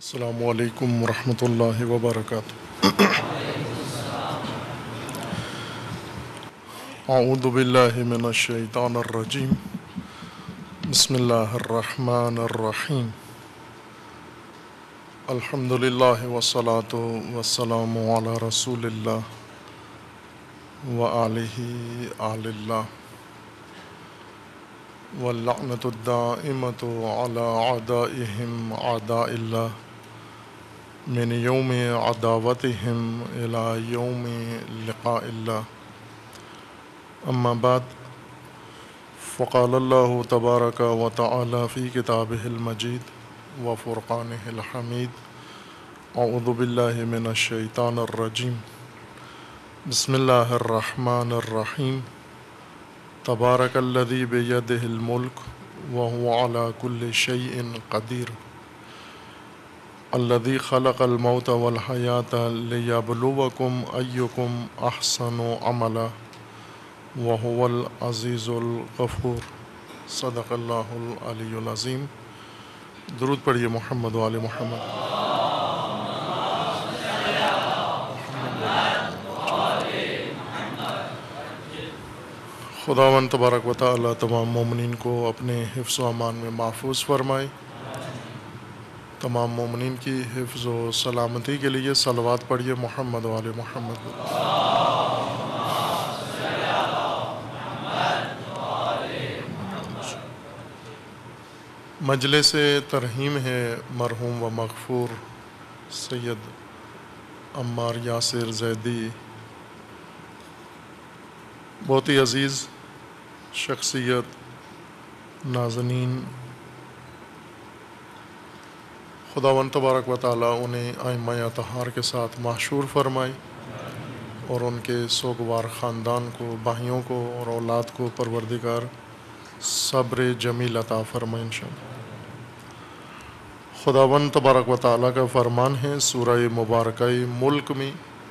السلام علیکم ورحمۃ اللہ وبرکاتہ۔ اعوذ باللہ من الشیطان الرجیم، بسم اللہ الرحمن الرحیم۔ الحمد للہ والصلاۃ والسلام علی رسول اللہ وآلہ آل اللہ، واللعنۃ الدائمۃ علی اعدائہم اعداء اللہ من یوم عداوتہم الی یوم لقاء اللہ، اما بعد، فقال اللہ تبارک و تعالی فی کتابہ المجید و فرقانہ الحمید، اعوذ باللہ من الشیطان الرجیم، بسم اللہ الرحمن الرحیم۔ تبارک الذی بیدہ الملک وہو علی کل شیء قدیر، الذی خلق الموت والحیاۃ لیبلوکم ایکم احسن عملا وہو العزیز الغفور۔ صدق اللہ العلی العظیم۔ درود پڑھیے محمد و آل محمد۔ خداوند تبارک و تعالی تمام مومنین کو اپنے حفظ و امان میں محفوظ فرمائے۔ تمام مومنین کی حفظ و سلامتی کے لیے صلوات پڑھیے محمد و آل محمد۔ مجلس ترحیم ہے مرحوم و مغفور سید عمار یاسر زیدی، بہت ہی عزیز شخصیت، نازنین، خداوند تبارک و تعالیٰ انہیں ائمہ اطہار کے ساتھ محشور فرمائے اور ان کے سوگوار خاندان کو، بھائیوں کو اور اولاد کو پروردگار صبر جمیل عطا فرمائے انشاءاللہ۔ خداوند تبارک و تعالیٰ کا فرمان ہے سورہ مبارکہ ملک میں،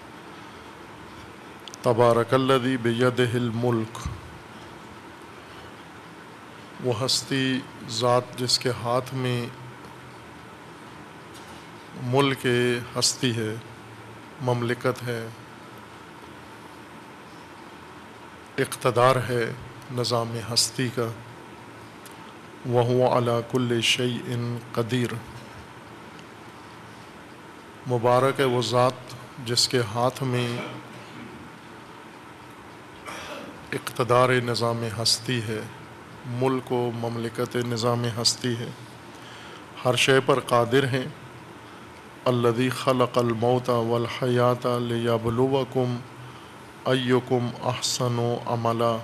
تبارک الذی بیدہ الملک، وہ ہستی ذات جس کے ہاتھ میں ملک ہستی ہے، مملکت ہے، اقتدار ہے نظام ہستی کا، وہو علی کل شیء قدیر۔ مبارک ہے وہ ذات جس کے ہاتھ میں اقتدار نظام ہستی ہے، ملک و مملکت نظام ہستی ہے، ہر شے پر قادر ہیں۔ الذی خلق الموت والحیاۃ لیبلوکم ایکم احسن عملا۔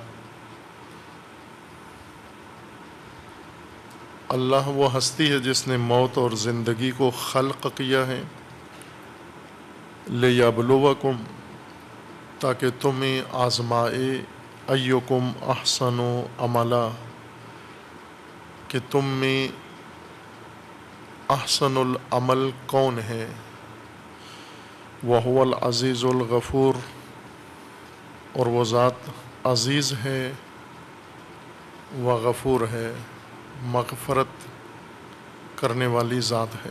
اللہ وہ ہستی ہے جس نے موت اور زندگی کو خلق کیا ہے، لیبلوکم، تاکہ تمہیں آزمائے، ایکم احسن عملا، کہ تم میں احسن العمل کون ہے، وہو العزیز الغفور، اور وہ ذات عزیز ہے و غفور ہے، مغفرت کرنے والی ذات ہے۔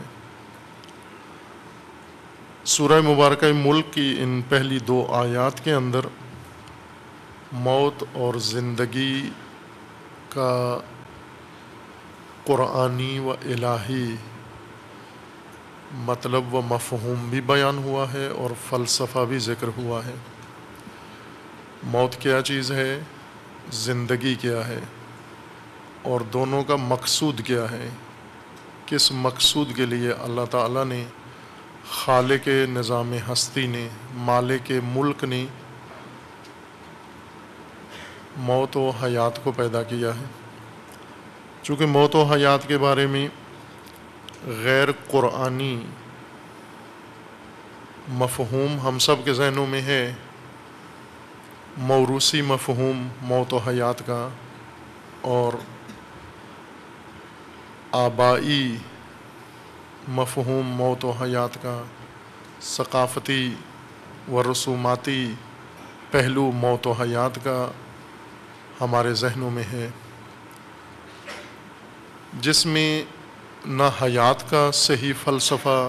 سورہ مبارکہ ملک کی ان پہلی دو آیات کے اندر موت اور زندگی کا قرآنی و الہی مطلب و مفہوم بھی بیان ہوا ہے اور فلسفہ بھی ذکر ہوا ہے۔ موت کیا چیز ہے، زندگی کیا ہے، اور دونوں کا مقصود کیا ہے، کس مقصود کے لیے اللہ تعالیٰ نے، خالق نظام ہستی نے، مالک ملک نے موت و حیات کو پیدا کیا ہے۔ چونکہ موت و حیات کے بارے میں غیر قرآنی مفہوم ہم سب کے ذہنوں میں ہے، موروثی مفہوم موت و حیات کا، اور آبائی مفہوم موت و حیات کا، ثقافتی و رسوماتی پہلو موت و حیات کا ہمارے ذہنوں میں ہے، جس میں نہ حیات کا صحیح فلسفہ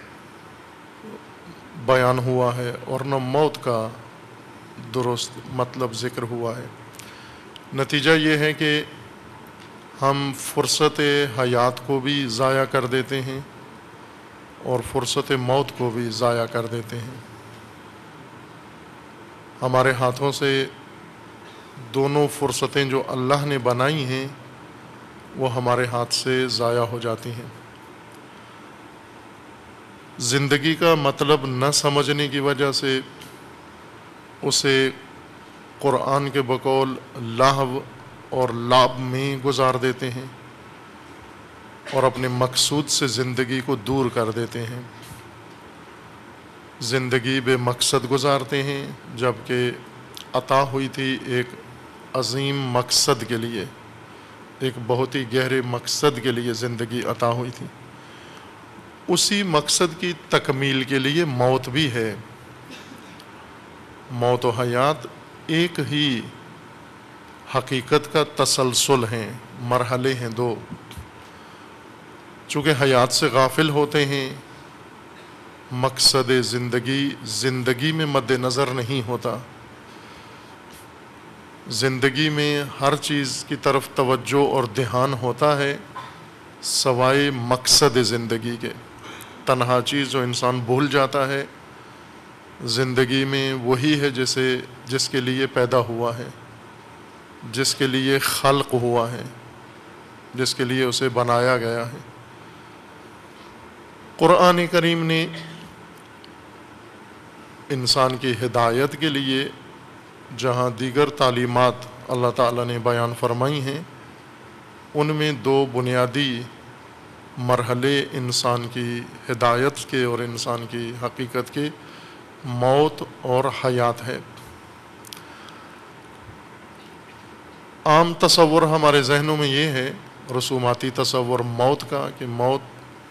بیان ہوا ہے اور نہ موت کا درست مطلب ذکر ہوا ہے۔ نتیجہ یہ ہے کہ ہم فرصت حیات کو بھی ضائع کر دیتے ہیں اور فرصت موت کو بھی ضائع کر دیتے ہیں۔ ہمارے ہاتھوں سے دونوں فرصتیں جو اللہ نے بنائی ہیں وہ ہمارے ہاتھ سے ضائع ہو جاتی ہیں۔ زندگی کا مطلب نہ سمجھنے کی وجہ سے اسے قرآن کے بقول لہو اور لعب میں گزار دیتے ہیں اور اپنے مقصود سے زندگی کو دور کر دیتے ہیں۔ زندگی بے مقصد گزارتے ہیں جبکہ عطا ہوئی تھی ایک عظیم مقصد کے لیے، ایک بہت ہی گہرے مقصد کے لیے زندگی عطا ہوئی تھی۔ اسی مقصد کی تکمیل کے لیے موت بھی ہے۔ موت و حیات ایک ہی حقیقت کا تسلسل ہیں، مرحلے ہیں دو۔ چونکہ حیات سے غافل ہوتے ہیں، مقصد زندگی میں مد نظر نہیں ہوتا۔ زندگی میں ہر چیز کی طرف توجہ اور دھیان ہوتا ہے سوائے مقصد زندگی کے۔ تنہا چیز جو انسان بھول جاتا ہے زندگی میں وہی ہے جس کے لیے پیدا ہوا ہے، جس کے لیے خلق ہوا ہے، جس کے لیے اسے بنایا گیا ہے۔ قرآن کریم نے انسان کی ہدایت کے لیے جہاں دیگر تعلیمات اللہ تعالیٰ نے بیان فرمائی ہیں، ان میں دو بنیادی مرحلے انسان کی ہدایت کے اور انسان کی حقیقت کے موت اور حیات ہے۔ عام تصور ہمارے ذہنوں میں یہ ہے، رسوماتی تصور موت کا، کہ موت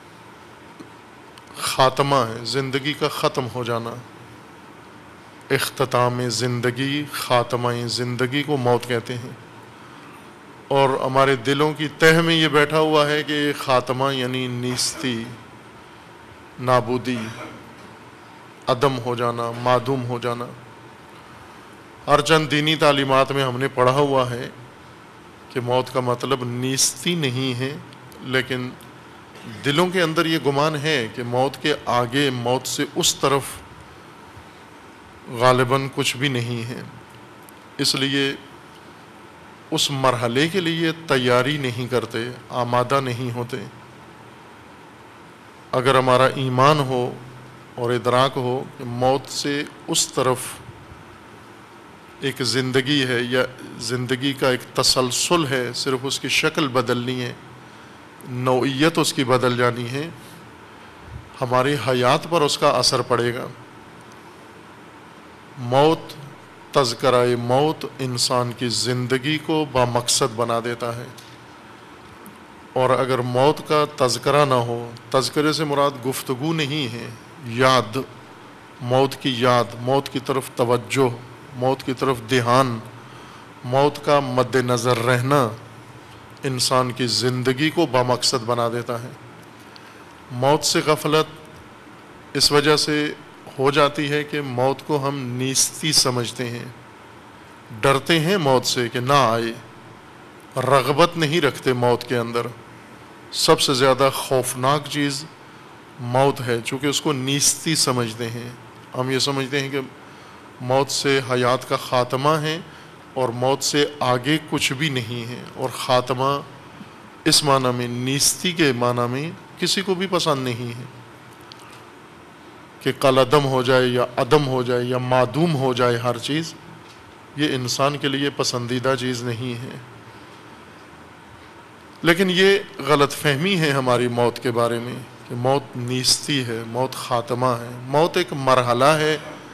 خاتمہ ہے، زندگی کا ختم ہو جانا، اختتام زندگی، خاتمہ زندگی کو موت کہتے ہیں۔ اور ہمارے دلوں کی تہہ میں یہ بیٹھا ہوا ہے کہ خاتمہ یعنی نیستی، نابودی، عدم ہو جانا، معدوم ہو جانا۔ ہر چند دینی تعلیمات میں ہم نے پڑھا ہوا ہے کہ موت کا مطلب نیستی نہیں ہے، لیکن دلوں کے اندر یہ گمان ہے کہ موت کے آگے، موت سے اس طرف غالباً کچھ بھی نہیں ہے، اس لیے اس مرحلے کے لیے تیاری نہیں کرتے، آمادہ نہیں ہوتے۔ اگر ہمارا ایمان ہو اور ادراک ہو کہ موت سے اس طرف ایک زندگی ہے یا زندگی کا ایک تسلسل ہے، صرف اس کی شکل بدلنی ہے، نوعیت اس کی بدل جانی ہے، ہماری حیات پر اس کا اثر پڑے گا۔ موت، تذکرہ موت انسان کی زندگی کو بامقصد بنا دیتا ہے، اور اگر موت کا تذکرہ نہ ہو، تذکرے سے مراد گفتگو نہیں ہے، یاد، موت کی یاد، موت کی طرف توجہ، موت کی طرف دھیان، موت کا مد نظر رہنا انسان کی زندگی کو بامقصد بنا دیتا ہے۔ موت سے غفلت اس وجہ سے ہو جاتی ہے کہ موت کو ہم نیستی سمجھتے ہیں، ڈرتے ہیں موت سے کہ نہ آئے، رغبت نہیں رکھتے موت کے اندر۔ سب سے زیادہ خوفناک چیز موت ہے، چونکہ اس کو نیستی سمجھتے ہیں۔ ہم یہ سمجھتے ہیں کہ موت سے حیات کا خاتمہ ہے اور موت سے آگے کچھ بھی نہیں ہے، اور خاتمہ اس معنی میں، نیستی کے معنی میں کسی کو بھی پسند نہیں ہے کہ کل عدم ہو جائے یا عدم ہو جائے یا معدوم ہو جائے ہر چیز، یہ انسان کے لیے پسندیدہ چیز نہیں ہے۔ لیکن یہ غلط فہمی ہے ہماری موت کے بارے میں کہ موت نیستی ہے، موت خاتمہ ہے۔ موت ایک مرحلہ ہے۔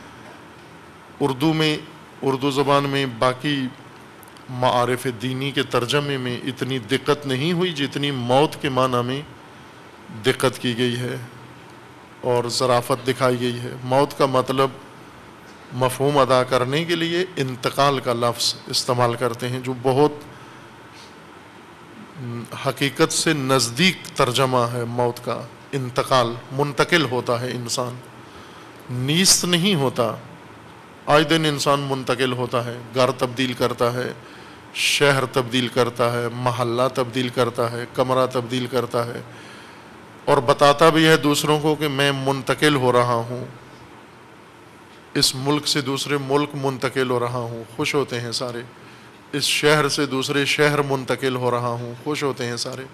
اردو زبان میں باقی معارف دینی کے ترجمے میں اتنی دقت نہیں ہوئی جتنی موت کے معنی میں دقت کی گئی ہے اور ظرافت دکھائی گئی ہے۔ موت کا مطلب مفہوم ادا کرنے کے لیے انتقال کا لفظ استعمال کرتے ہیں، جو بہت حقیقت سے نزدیک ترجمہ ہے موت کا، انتقال، منتقل ہوتا ہے انسان، نیست نہیں ہوتا۔ آئے دن انسان منتقل ہوتا ہے، گھر تبدیل کرتا ہے، شہر تبدیل کرتا ہے، محلہ تبدیل کرتا ہے، کمرہ تبدیل کرتا ہے، اور بتاتا بھی ہے دوسروں کو کہ میں منتقل ہو رہا ہوں، اس ملک سے دوسرے ملک منتقل ہو رہا ہوں، خوش ہوتے ہیں سارے، اس شہر سے دوسرے شہر منتقل ہو رہا ہوں، خوش ہوتے ہیں سارے۔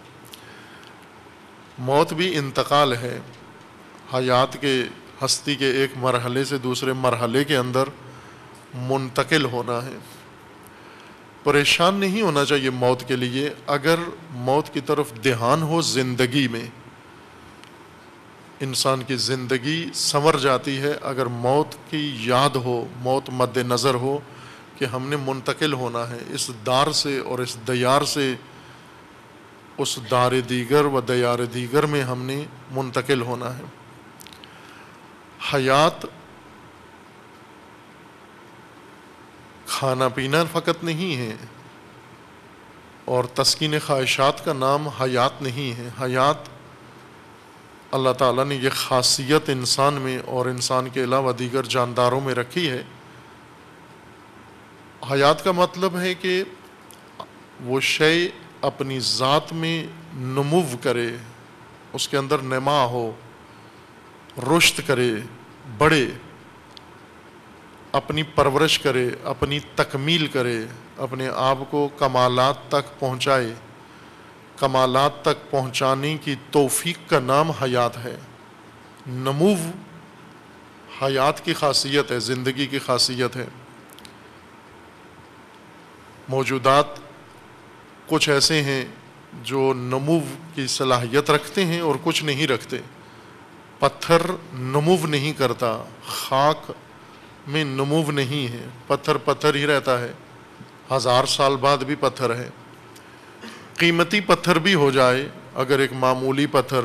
موت بھی انتقال ہے، حیات کے، ہستی کے ایک مرحلے سے دوسرے مرحلے کے اندر منتقل ہونا ہے۔ پریشان نہیں ہونا چاہیے موت کے لیے، اگر موت کی طرف دھیان ہو زندگی میں، انسان کی زندگی سنور جاتی ہے اگر موت کی یاد ہو، موت مد نظر ہو کہ ہم نے منتقل ہونا ہے اس دار سے اور اس دیار سے، اس دار دیگر و دیار دیگر میں ہم نے منتقل ہونا ہے۔ حیات کھانا پینا فقط نہیں ہے، اور تسکین خواہشات کا نام حیات نہیں ہے۔ حیات اللہ تعالیٰ نے یہ خاصیت انسان میں اور انسان کے علاوہ دیگر جانداروں میں رکھی ہے۔ حیات کا مطلب ہے کہ وہ شے اپنی ذات میں نمو کرے، اس کے اندر نما ہو، رشد کرے، بڑھے، اپنی پرورش کرے، اپنی تکمیل کرے، اپنے آپ کو کمالات تک پہنچائے۔ کمالات تک پہنچانے کی توفیق کا نام حیات ہے۔ نمو حیات کی خاصیت ہے، زندگی کی خاصیت ہے۔ موجودات کچھ ایسے ہیں جو نمو کی صلاحیت رکھتے ہیں اور کچھ نہیں رکھتے۔ پتھر نمو نہیں کرتا، خاک میں نمو نہیں ہے، پتھر پتھر ہی رہتا ہے، 1000 سال بعد بھی پتھر ہے۔ قیمتی پتھر بھی ہو جائے، اگر ایک معمولی پتھر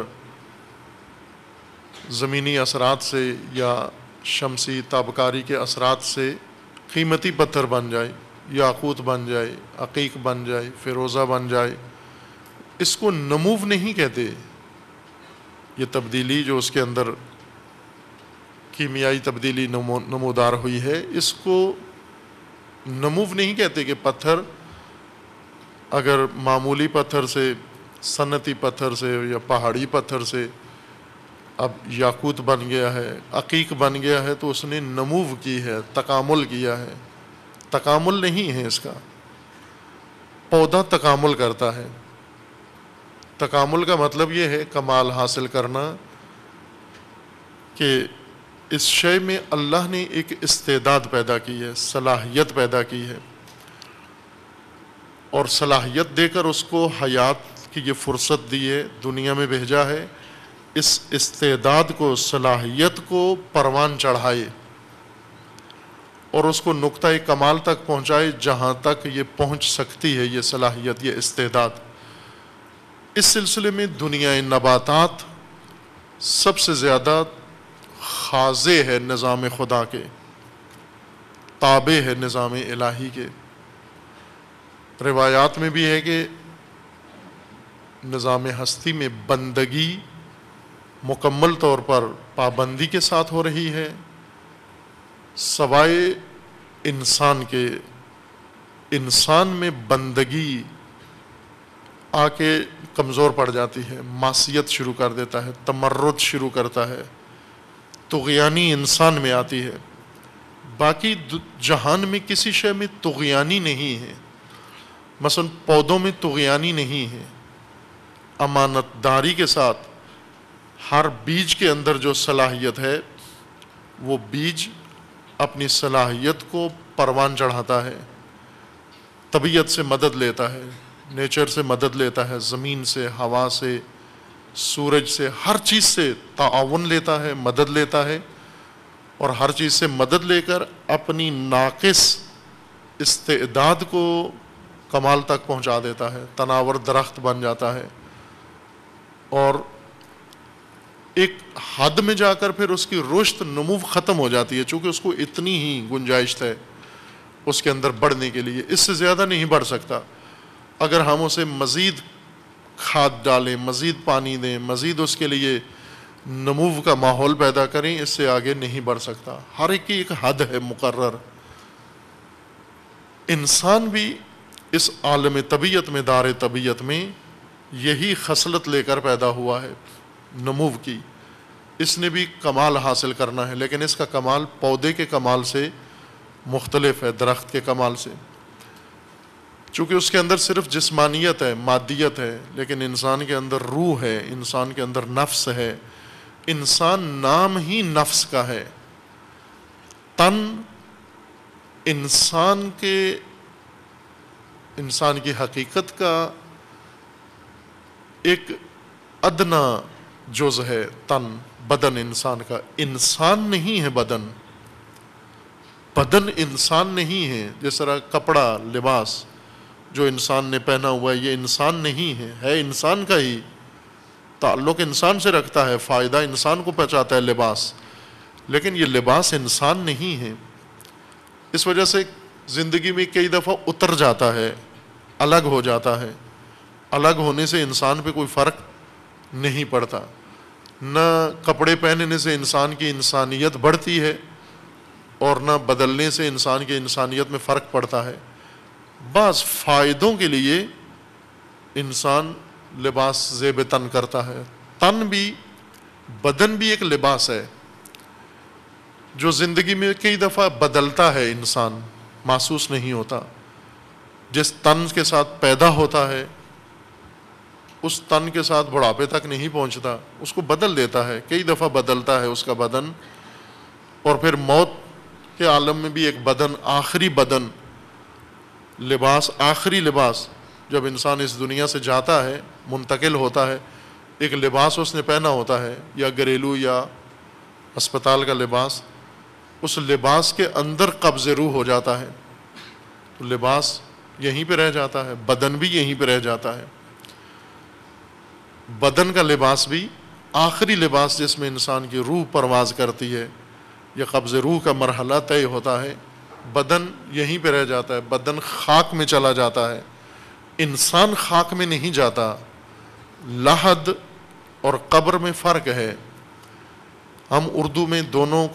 زمینی اثرات سے یا شمسی تابکاری کے اثرات سے قیمتی پتھر بن جائے، یاقوت بن جائے، عقیق بن جائے، فیروزہ بن جائے، اس کو نمو نہیں کہتے۔ یہ تبدیلی جو اس کے اندر کیمیائی تبدیلی نمودار ہوئی ہے، اس کو نمو نہیں کہتے کہ پتھر اگر معمولی پتھر سے، صنعتی پتھر سے یا پہاڑی پتھر سے اب یاقوت بن گیا ہے، عقیق بن گیا ہے، تو اس نے نمو کی ہے، تکامل کیا ہے۔ تکامل نہیں ہے اس کا، پودا تکامل کرتا ہے۔ تکامل کا مطلب یہ ہے کمال حاصل کرنا، کہ اس شے میں اللہ نے ایک استعداد پیدا کی ہے، صلاحیت پیدا کی ہے، اور صلاحیت دے کر اس کو حیات کی یہ فرصت دی ہے، دنیا میں بھیجا ہے، اس استعداد کو، صلاحیت کو پروان چڑھائے اور اس کو نقطہ کمال تک پہنچائے جہاں تک یہ پہنچ سکتی ہے، یہ صلاحیت، یہ استعداد۔ اس سلسلے میں دنیا نباتات سب سے زیادہ خاضع ہے نظام خدا کے، تابع ہے نظام الہی کے۔ روایات میں بھی ہے کہ نظام ہستی میں بندگی مکمل طور پر پابندی کے ساتھ ہو رہی ہے، سوائے انسان کے۔ انسان میں بندگی آ کے کمزور پڑ جاتی ہے، معصیت شروع کر دیتا ہے، تمرد شروع کرتا ہے، طغیانی انسان میں آتی ہے۔ باقی جہان میں کسی شے میں طغیانی نہیں ہے، مثلا پودوں میں طغیانی نہیں ہے۔ امانت داری کے ساتھ ہر بیج کے اندر جو صلاحیت ہے، وہ بیج اپنی صلاحیت کو پروان چڑھاتا ہے، طبیعت سے مدد لیتا ہے، نیچر سے مدد لیتا ہے، زمین سے، ہوا سے، سورج سے، ہر چیز سے تعاون لیتا ہے، مدد لیتا ہے، اور ہر چیز سے مدد لے کر اپنی ناقص استعداد کو کمال تک پہنچا دیتا ہے، تناور درخت بن جاتا ہے، اور ایک حد میں جا کر پھر اس کی رشد نمو ختم ہو جاتی ہے، چونکہ اس کو اتنی ہی گنجائش ہے اس کے اندر بڑھنے کے لیے، اس سے زیادہ نہیں بڑھ سکتا۔ اگر ہم اسے مزید کھاد ڈالیں، مزید پانی دیں، مزید اس کے لیے نمو کا ماحول پیدا کریں، اس سے آگے نہیں بڑھ سکتا۔ ہر ایک کی ایک حد ہے مقرر۔ انسان بھی اس عالم طبیعت میں، دار طبیعت میں یہی خصلت لے کر پیدا ہوا ہے، نمو کی۔ اس نے بھی کمال حاصل کرنا ہے، لیکن اس کا کمال پودے کے کمال سے مختلف ہے، درخت کے کمال سے، چونکہ اس کے اندر صرف جسمانیت ہے، مادیت ہے، لیکن انسان کے اندر روح ہے، انسان کے اندر نفس ہے۔ انسان نام ہی نفس کا ہے۔ تن انسان کی حقیقت کا ایک ادنا جز ہے۔ تن، بدن انسان کا، انسان نہیں ہے بدن۔ بدن انسان نہیں ہے۔ جس طرح کپڑا، لباس جو انسان نے پہنا ہوا ہے، یہ انسان نہیں ہے انسان کا ہی، تعلق انسان سے رکھتا ہے، فائدہ انسان کو پہنچاتا ہے لباس، لیکن یہ لباس انسان نہیں ہے۔ اس وجہ سے زندگی میں کئی دفعہ اتر جاتا ہے، الگ ہو جاتا ہے۔ الگ ہونے سے انسان پہ کوئی فرق نہیں پڑتا، نہ کپڑے پہننے سے انسان کی انسانیت بڑھتی ہے اور نہ بدلنے سے انسان کی انسانیت میں فرق پڑتا ہے۔ بعض فائدوں کے لیے انسان لباس زیب تن کرتا ہے۔ تن بھی، بدن بھی ایک لباس ہے جو زندگی میں کئی دفعہ بدلتا ہے، انسان محسوس نہیں ہوتا۔ جس تن کے ساتھ پیدا ہوتا ہے اس تن کے ساتھ بڑھاپے تک نہیں پہنچتا، اس کو بدل دیتا ہے، کئی دفعہ بدلتا ہے اس کا بدن، اور پھر موت کے عالم میں بھی ایک بدن، آخری بدن، لباس، آخری لباس، جب انسان اس دنیا سے جاتا ہے، منتقل ہوتا ہے، ایک لباس اس نے پہنا ہوتا ہے، یا گھریلو یا اسپتال کا لباس، اس لباس کے اندر قبض روح ہو جاتا ہے، تو لباس یہیں پہ رہ جاتا ہے، بدن بھی یہیں پہ رہ جاتا ہے۔ بدن کا لباس بھی آخری لباس جس میں انسان کی روح پرواز کرتی ہے، یہ قبض روح کا مرحلہ طے ہوتا ہے، بدن یہیں پہ رہ جاتا ہے، بدن خاک میں چلا جاتا ہے۔ انسان خاک میں نہیں جاتا۔ لحد اور قبر میں فرق ہے۔ ہم اردو میں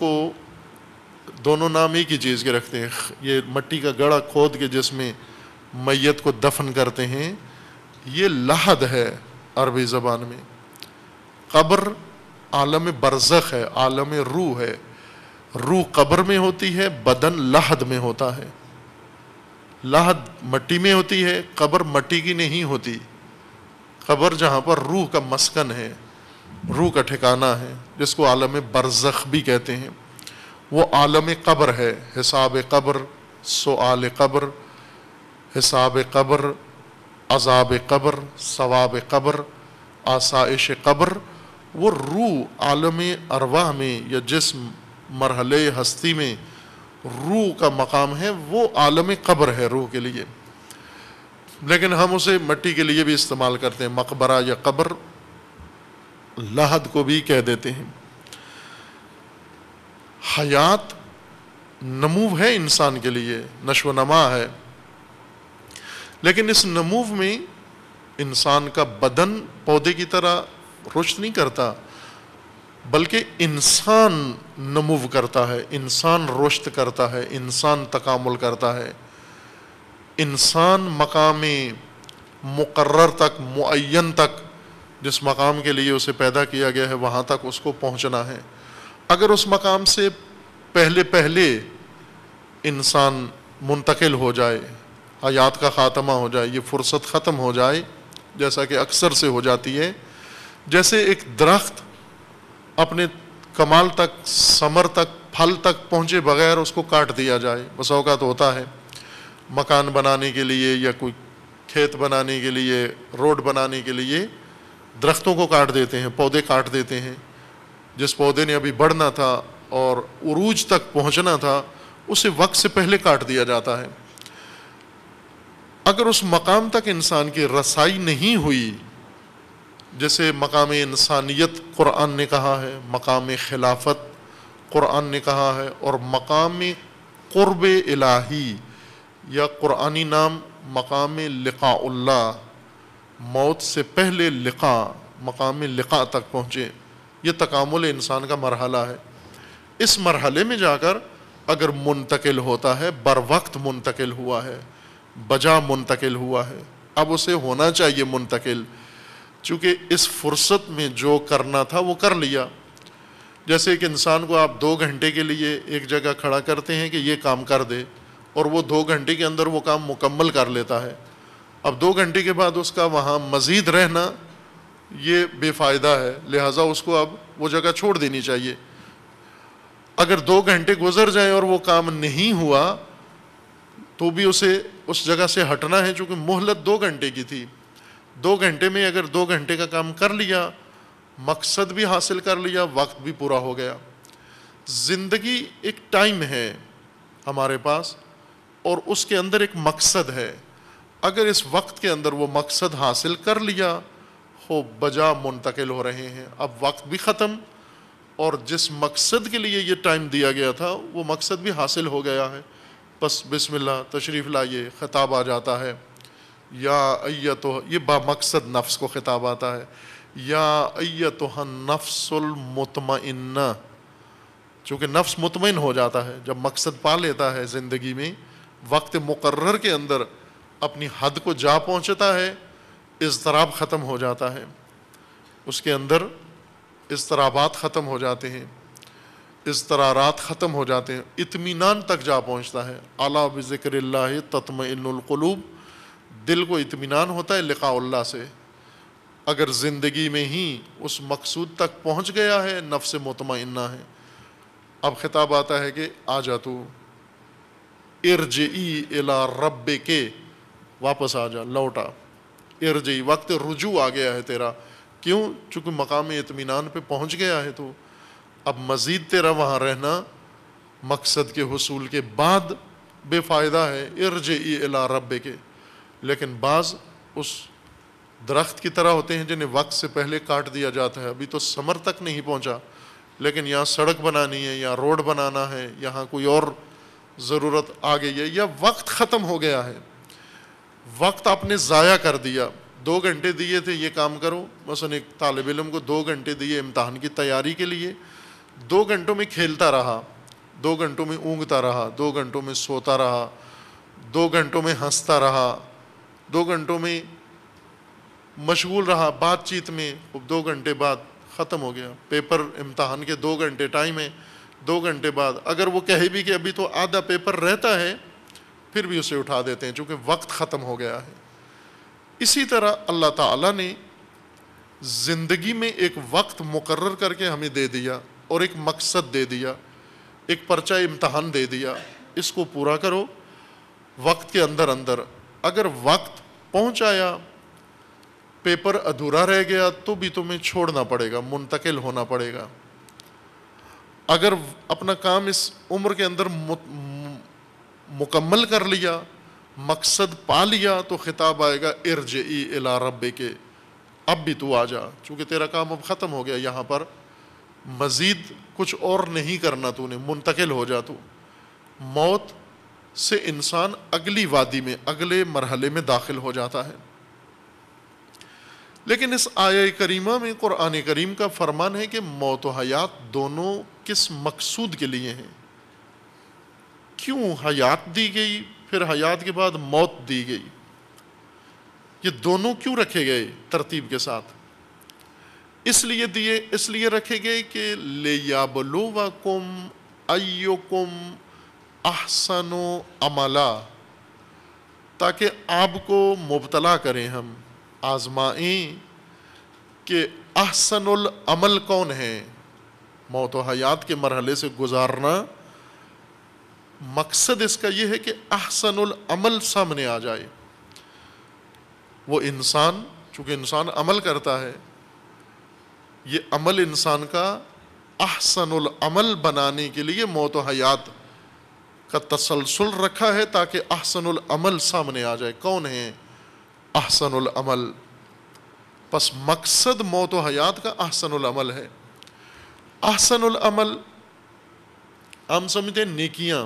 دونوں نام ایک ہی چیز کے رکھتے ہیں۔ یہ مٹی کا گڑھا کھود کے جس میں میت کو دفن کرتے ہیں، یہ لحد ہے عربی زبان میں۔ قبر عالم برزخ ہے، عالم روح ہے۔ روح قبر میں ہوتی ہے، بدن لحد میں ہوتا ہے۔ لحد مٹی میں ہوتی ہے، قبر مٹی کی نہیں ہوتی۔ قبر جہاں پر روح کا مسکن ہے، روح کا ٹھکانہ ہے، جس کو عالم برزخ بھی کہتے ہیں، وہ عالم قبر ہے۔ حساب قبر، سؤال قبر، حساب قبر، عذاب قبر، ثواب قبر، آسائش قبر، وہ روح عالم ارواح میں یا جس مرحلے ہستی میں روح کا مقام ہے، وہ عالم قبر ہے روح کے لیے۔ لیکن ہم اسے مٹی کے لیے بھی استعمال کرتے ہیں، مقبرہ یا قبر، لحد کو بھی کہہ دیتے ہیں۔ حیات نمو ہے انسان کے لیے، نشو و نما ہے، لیکن اس نمو میں انسان کا بدن پودے کی طرح رشد نہیں کرتا، بلکہ انسان نمو کرتا ہے، انسان رشد کرتا ہے، انسان تکامل کرتا ہے۔ انسان مقام مقرر تک، معین تک، جس مقام کے لیے اسے پیدا کیا گیا ہے وہاں تک اس کو پہنچنا ہے۔ اگر اس مقام سے پہلے انسان منتقل ہو جائے، حیات کا خاتمہ ہو جائے، یہ فرصت ختم ہو جائے، جیسا کہ اکثر سے ہو جاتی ہے، جیسے ایک درخت اپنے کمال تک، ثمر تک، پھل تک پہنچے بغیر اس کو کاٹ دیا جائے۔ بس اوقات ہوتا ہے مکان بنانے کے لیے یا کوئی کھیت بنانے کے لیے، روڈ بنانے کے لیے درختوں کو کاٹ دیتے ہیں، پودے کاٹ دیتے ہیں۔ جس پودے نے ابھی بڑھنا تھا اور عروج تک پہنچنا تھا، اسے وقت سے پہلے کاٹ دیا جاتا ہے۔ اگر اس مقام تک انسان کی رسائی نہیں ہوئی، جیسے مقام انسانیت قرآن نے کہا ہے، مقام خلافت قرآن نے کہا ہے، اور مقام قرب الہی یا قرآنی نام مقام لقاء اللہ، موت سے پہلے لقاء، مقام لقاء تک پہنچے، یہ تکامل انسان کا مرحلہ ہے۔ اس مرحلے میں جا کر اگر منتقل ہوتا ہے، بر وقت منتقل ہوا ہے، بجا منتقل ہوا ہے، اب اسے ہونا چاہیے منتقل، چونکہ اس فرصت میں جو کرنا تھا وہ کر لیا۔ جیسے ایک انسان کو آپ 2 گھنٹے کے لیے ایک جگہ کھڑا کرتے ہیں کہ یہ کام کر دے، اور وہ 2 گھنٹے کے اندر وہ کام مکمل کر لیتا ہے۔ اب 2 گھنٹے کے بعد اس کا وہاں مزید رہنا یہ بے فائدہ ہے، لہٰذا اس کو اب وہ جگہ چھوڑ دینی چاہیے۔ اگر 2 گھنٹے گزر جائیں اور وہ کام نہیں ہوا تو بھی اسے اس جگہ سے ہٹنا ہے، چونکہ مہلت 2 گھنٹے کی تھی۔ 2 گھنٹے میں اگر 2 گھنٹے کا کام کر لیا، مقصد بھی حاصل کر لیا، وقت بھی پورا ہو گیا۔ زندگی ایک ٹائم ہے ہمارے پاس، اور اس کے اندر ایک مقصد ہے۔ اگر اس وقت کے اندر وہ مقصد حاصل کر لیا، ہو بجا منتقل ہو رہے ہیں، اب وقت بھی ختم، اور جس مقصد کے لیے یہ ٹائم دیا گیا تھا وہ مقصد بھی حاصل ہو گیا ہے۔ بس بسم اللہ تشریف لائیے، خطاب آ جاتا ہے، یا ایتھا، یہ با مقصد نفس کو خطاب آتا ہے، یا ایتھا النفس المطمئنہ، چونکہ نفس مطمئن ہو جاتا ہے جب مقصد پا لیتا ہے زندگی میں، وقت مقرر کے اندر اپنی حد کو جا پہنچتا ہے، اضطراب ختم ہو جاتا ہے، اس کے اندر اضطرابات ختم ہو جاتے ہیں، اضطرارات ختم ہو جاتے ہیں، اطمینان تک جا پہنچتا ہے۔ الا بذکر اللہ تطمئن القلوب، دل کو اطمینان ہوتا ہے لقاء اللہ سے۔ اگر زندگی میں ہی اس مقصود تک پہنچ گیا ہے، نفس مطمئنہ ہے، اب خطاب آتا ہے کہ آ جا تو، ارجعی الی ربک، واپس آ جا، لوٹا، ارجعی، وقت رجوع آ گیا ہے تیرا۔ کیوں؟ چونکہ مقام اطمینان پہ پہنچ گیا ہے تو اب مزید تیرا وہاں رہنا مقصد کے حصول کے بعد بے فائدہ ہے۔ ارجعی الی ربک، لیکن بعض اس درخت کی طرح ہوتے ہیں جنہیں وقت سے پہلے کاٹ دیا جاتا ہے، ابھی تو ثمر تک نہیں پہنچا، لیکن یہاں سڑک بنانی ہے، یا روڈ بنانا ہے، یہاں کوئی اور ضرورت آ گئی ہے، یا وقت ختم ہو گیا ہے، وقت آپ نے ضائع کر دیا۔ 2 گھنٹے دیے تھے یہ کام کرو، مثلا ایک طالب علم کو 2 گھنٹے دیے امتحان کی تیاری کے لیے، 2 گھنٹوں میں کھیلتا رہا، 2 گھنٹوں میں اونگتا رہا، 2 گھنٹوں میں سوتا رہا، 2 گھنٹوں میں ہنستا رہا، 2 گھنٹوں میں مشغول رہا بات چیت میں، 2 گھنٹے بعد ختم ہو گیا۔ پیپر امتحان کے 2 گھنٹے ٹائم ہے، 2 گھنٹے بعد اگر وہ کہے بھی کہ ابھی تو آدھا پیپر رہتا ہے، پھر بھی اسے اٹھا دیتے ہیں چونکہ وقت ختم ہو گیا ہے۔ اسی طرح اللہ تعالیٰ نے زندگی میں ایک وقت مقرر کر کے ہمیں دے دیا، اور ایک مقصد دے دیا، ایک پرچہ امتحان دے دیا، اس کو پورا کرو وقت کے اندر اندر۔ اگر وقت پہنچ آیا، پیپر ادھورا رہ گیا، تو بھی تمہیں چھوڑنا پڑے گا، منتقل ہونا پڑے گا۔ اگر اپنا کام اس عمر کے اندر مکمل کر لیا، مقصد پا لیا، تو خطاب آئے گا ارجعی الی ربک، اب بھی تو آ جا، چونکہ تیرا کام اب ختم ہو گیا، یہاں پر مزید کچھ اور نہیں کرنا، تو نے منتقل ہو جا۔ تو موت سے انسان اگلی وادی میں، اگلے مرحلے میں داخل ہو جاتا ہے۔ لیکن اس آیہ کریمہ میں قرآن کریم کا فرمان ہے کہ موت و حیات دونوں کس مقصود کے لیے ہیں؟ کیوں حیات دی گئی، پھر حیات کے بعد موت دی گئی؟ یہ دونوں کیوں رکھے گئے ترتیب کے ساتھ؟ اس لیے رکھے گئے کہ لِیَبْلُوَکُمْ أَيُّکُمْ أَحْسَنُ عَمَلًا، تاکہ آپ کو مبتلا کریں، ہم آزمائیں کہ احسن العمل کون ہے۔ موت و حیات کے مرحلے سے گزارنا، مقصد اس کا یہ ہے کہ احسن العمل سامنے آ جائے۔ وہ انسان، چونکہ انسان عمل کرتا ہے، یہ عمل انسان کا احسن العمل بنانے کے لیے موت و حیات کا تسلسل رکھا ہے، تاکہ احسن العمل سامنے آ جائے۔ کون ہے احسن العمل؟ پس مقصد موت و حیات کا احسن العمل ہے۔ احسن العمل ہم سمجھتے ہیں نیکیاں،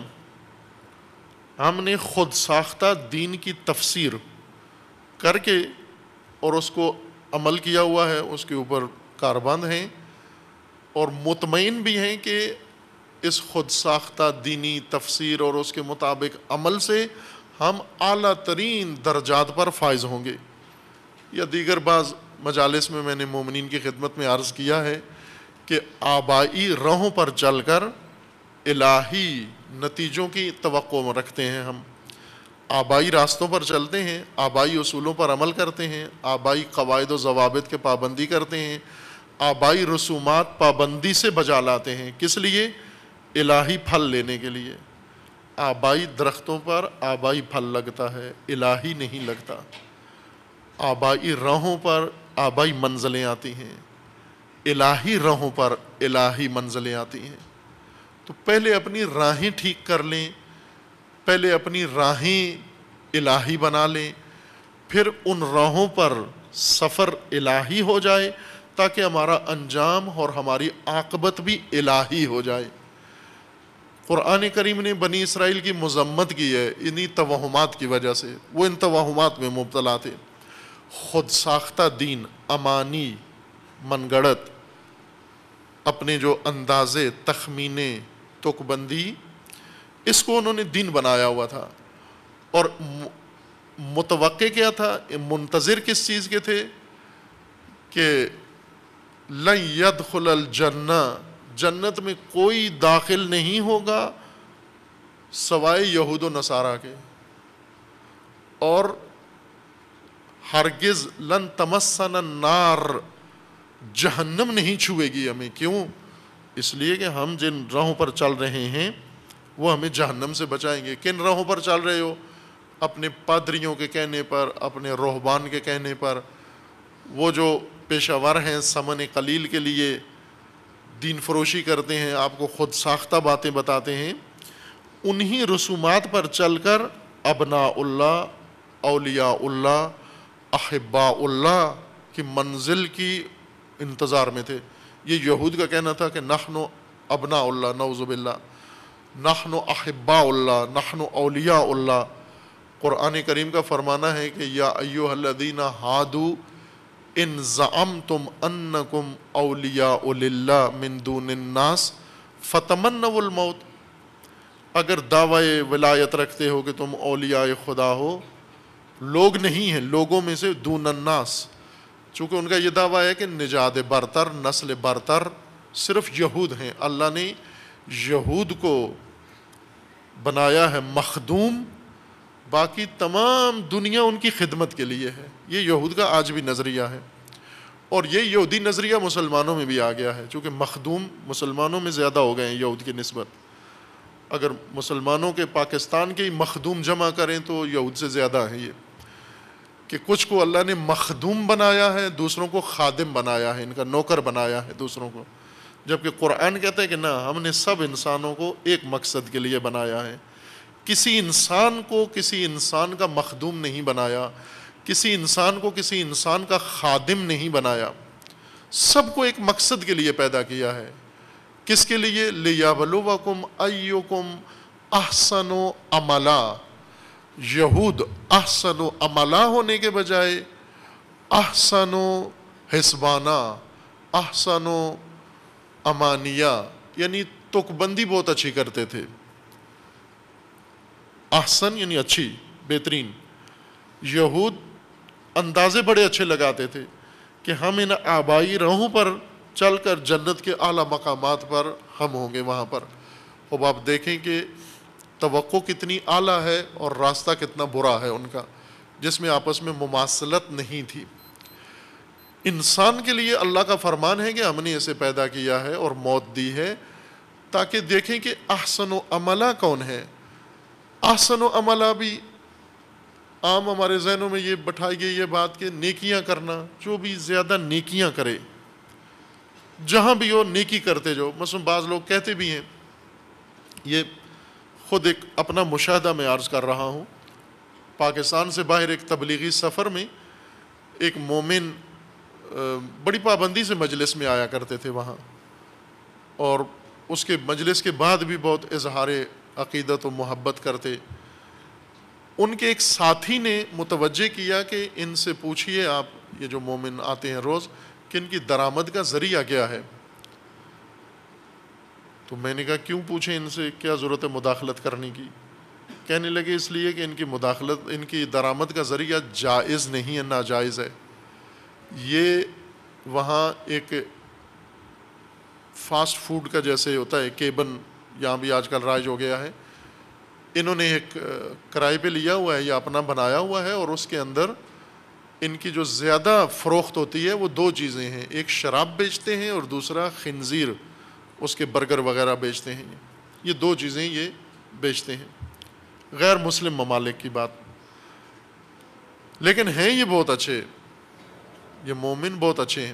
ہم نے خود ساختہ دین کی تفسیر کر کے اور اس کو عمل کیا ہوا ہے، اس کے اوپر کاربند ہیں اور مطمئن بھی ہیں کہ اس خود ساختہ دینی تفسیر اور اس کے مطابق عمل سے ہم اعلیٰ ترین درجات پر فائز ہوں گے۔ یا دیگر بعض مجالس میں نے مومنین کی خدمت میں عرض کیا ہے کہ آبائی راہوں پر چل کر الہی نتیجوں کی توقع رکھتے ہیں، ہم آبائی راستوں پر چلتے ہیں، آبائی اصولوں پر عمل کرتے ہیں، آبائی قواعد و ضوابط کے پابندی کرتے ہیں، آبائی رسومات پابندی سے بجا لاتے ہیں۔ کس لیے؟ الہی پھل لینے کے لیے۔ آبائی درختوں پر آبائی پھل لگتا ہے، الہی نہیں لگتا۔ آبائی راہوں پر آبائی منزلیں آتی ہیں، الہی راہوں پر الہی منزلیں آتی ہیں۔ تو پہلے اپنی راہیں ٹھیک کر لیں، پہلے اپنی راہیں الہی بنا لیں، پھر ان راہوں پر سفر الہی ہو جائے تاکہ ہمارا انجام اور ہماری عاقبت بھی الہی ہو جائے۔ قرآن کریم نے بنی اسرائیل کی مذمت کی ہے انہی توہمات کی وجہ سے، وہ ان توہمات میں مبتلا تھے۔ خود ساختہ دین، امانی، من گڑت، اپنے جو اندازے، تخمینے، تک بندی، اس کو انہوں نے دین بنایا ہوا تھا۔ اور متوقع کیا تھا، منتظر کس چیز کے تھے کہ لن يدخل الجنہ، جنت میں کوئی داخل نہیں ہوگا سوائے یہود و نصارہ کے، اور ہرگز لن تمسنا النار، جہنم نہیں چھوئے گی ہمیں۔ کیوں؟ اس لیے کہ ہم جن راہوں پر چل رہے ہیں وہ ہمیں جہنم سے بچائیں گے۔ کن راہوں پر چل رہے ہو؟ اپنے پادریوں کے کہنے پر، اپنے رہبان کے کہنے پر، وہ جو پیشہ ور ہیں ثمن قلیل کے لیے دین فروشی کرتے ہیں، آپ کو خود ساختہ باتیں بتاتے ہیں، انہی رسومات پر چل کر ابناء اللہ، اولیاء اللہ، احباء اللہ کی منزل کی انتظار میں تھے۔ یہ یہود کا کہنا تھا کہ نحن ابناء اللہ، نعوذ باللہ، نحن احباء اللہ، نحن اولیاء اللہ۔ قرآن کریم کا فرمانا ہے کہ یا ایھا الذین ہادوا ان زعمتم انکم اولیاء للہ من دون الناس فتمنوا الموت، اگر دعوی ولایت رکھتے ہو کہ تم اولیاء خدا ہو، لوگ نہیں ہیں، لوگوں میں سے دون الناس، چونکہ ان کا یہ دعویٰ ہے کہ نژاد برتر، نسل برتر صرف یہود ہیں، اللہ نے یہود کو بنایا ہے مخدوم، باقی تمام دنیا ان کی خدمت کے لیے ہے۔ یہ یہود کا آج بھی نظریہ ہے، اور یہ یہودی نظریہ مسلمانوں میں بھی آ گیا ہے، چونکہ مخدوم مسلمانوں میں زیادہ ہو گئے ہیں یہود کی نسبت۔ اگر مسلمانوں کے پاکستان کے ہی مخدوم جمع کریں تو یہود سے زیادہ ہیں یہ، کہ کچھ کو اللہ نے مخدوم بنایا ہے، دوسروں کو خادم بنایا ہے، ان کا نوکر بنایا ہے دوسروں کو، جبکہ قرآن کہتا ہے کہ نہ، ہم نے سب انسانوں کو ایک مقصد کے لیے بنایا ہے۔ کسی انسان کو کسی انسان کا مخدوم نہیں بنایا، کسی انسان کو کسی انسان کا خادم نہیں بنایا، سب کو ایک مقصد کے لیے پیدا کیا ہے۔ کس کے لیے؟ لِيَبْلُوَكُمْ أَيُّكُمْ أَحْسَنُ عَمَلًا۔ یہود احسن و عملہ ہونے کے بجائے احسن و حسبانہ، احسن و امانیہ، یعنی تک بندی بہت اچھی کرتے تھے۔ احسن یعنی اچھی، بہترین۔ یہود اندازے بڑے اچھے لگاتے تھے کہ ہم ان آبائی راہوں پر چل کر جنت کے اعلیٰ مقامات پر ہم ہوں گے وہاں پر۔ اب آپ دیکھیں کہ توقع کتنی اعلیٰ ہے اور راستہ کتنا برا ہے ان کا، جس میں آپس میں مماثلت نہیں تھی۔ انسان کے لیے اللہ کا فرمان ہے کہ ہم نے اسے پیدا کیا ہے اور موت دی ہے تاکہ دیکھیں کہ احسن و عملہ کون ہے۔ احسن و عملہ بھی عام ہمارے ذہنوں میں یہ بٹھائی گئی یہ بات کہ نیکیاں کرنا، جو بھی زیادہ نیکیاں کرے، جہاں بھی ہو نیکی کرتے جو، مثلا بعض لوگ کہتے بھی ہیں، یہ خود ایک اپنا مشاہدہ میں عرض کر رہا ہوں، پاکستان سے باہر ایک تبلیغی سفر میں ایک مومن بڑی پابندی سے مجلس میں آیا کرتے تھے وہاں، اور اس کے مجلس کے بعد بھی بہت اظہار عقیدت و محبت کرتے۔ ان کے ایک ساتھی نے متوجہ کیا کہ ان سے پوچھئے آپ یہ جو مومن آتے ہیں روز کہ ان کی درآمد کا ذریعہ کیا ہے. تو میں نے کہا کیوں پوچھیں ان سے, کیا ضرورت ہے مداخلت کرنے کی؟ کہنے لگے اس لیے کہ ان کی مداخلت, ان کی درآمد کا ذریعہ جائز نہیں ہے, ناجائز ہے. یہ وہاں ایک فاسٹ فوڈ کا جیسے ہوتا ہے کیبن, یہاں بھی آج کل رائج ہو گیا ہے, انہوں نے ایک کرائے پہ لیا ہوا ہے یا اپنا بنایا ہوا ہے, اور اس کے اندر ان کی جو زیادہ فروخت ہوتی ہے وہ دو چیزیں ہیں, ایک شراب بیچتے ہیں اور دوسرا خنزیر, اس کے برگر وغیرہ بیچتے ہیں. یہ دو چیزیں یہ بیچتے ہیں, غیر مسلم ممالک کی بات. لیکن ہیں یہ بہت اچھے, یہ مومن بہت اچھے ہیں.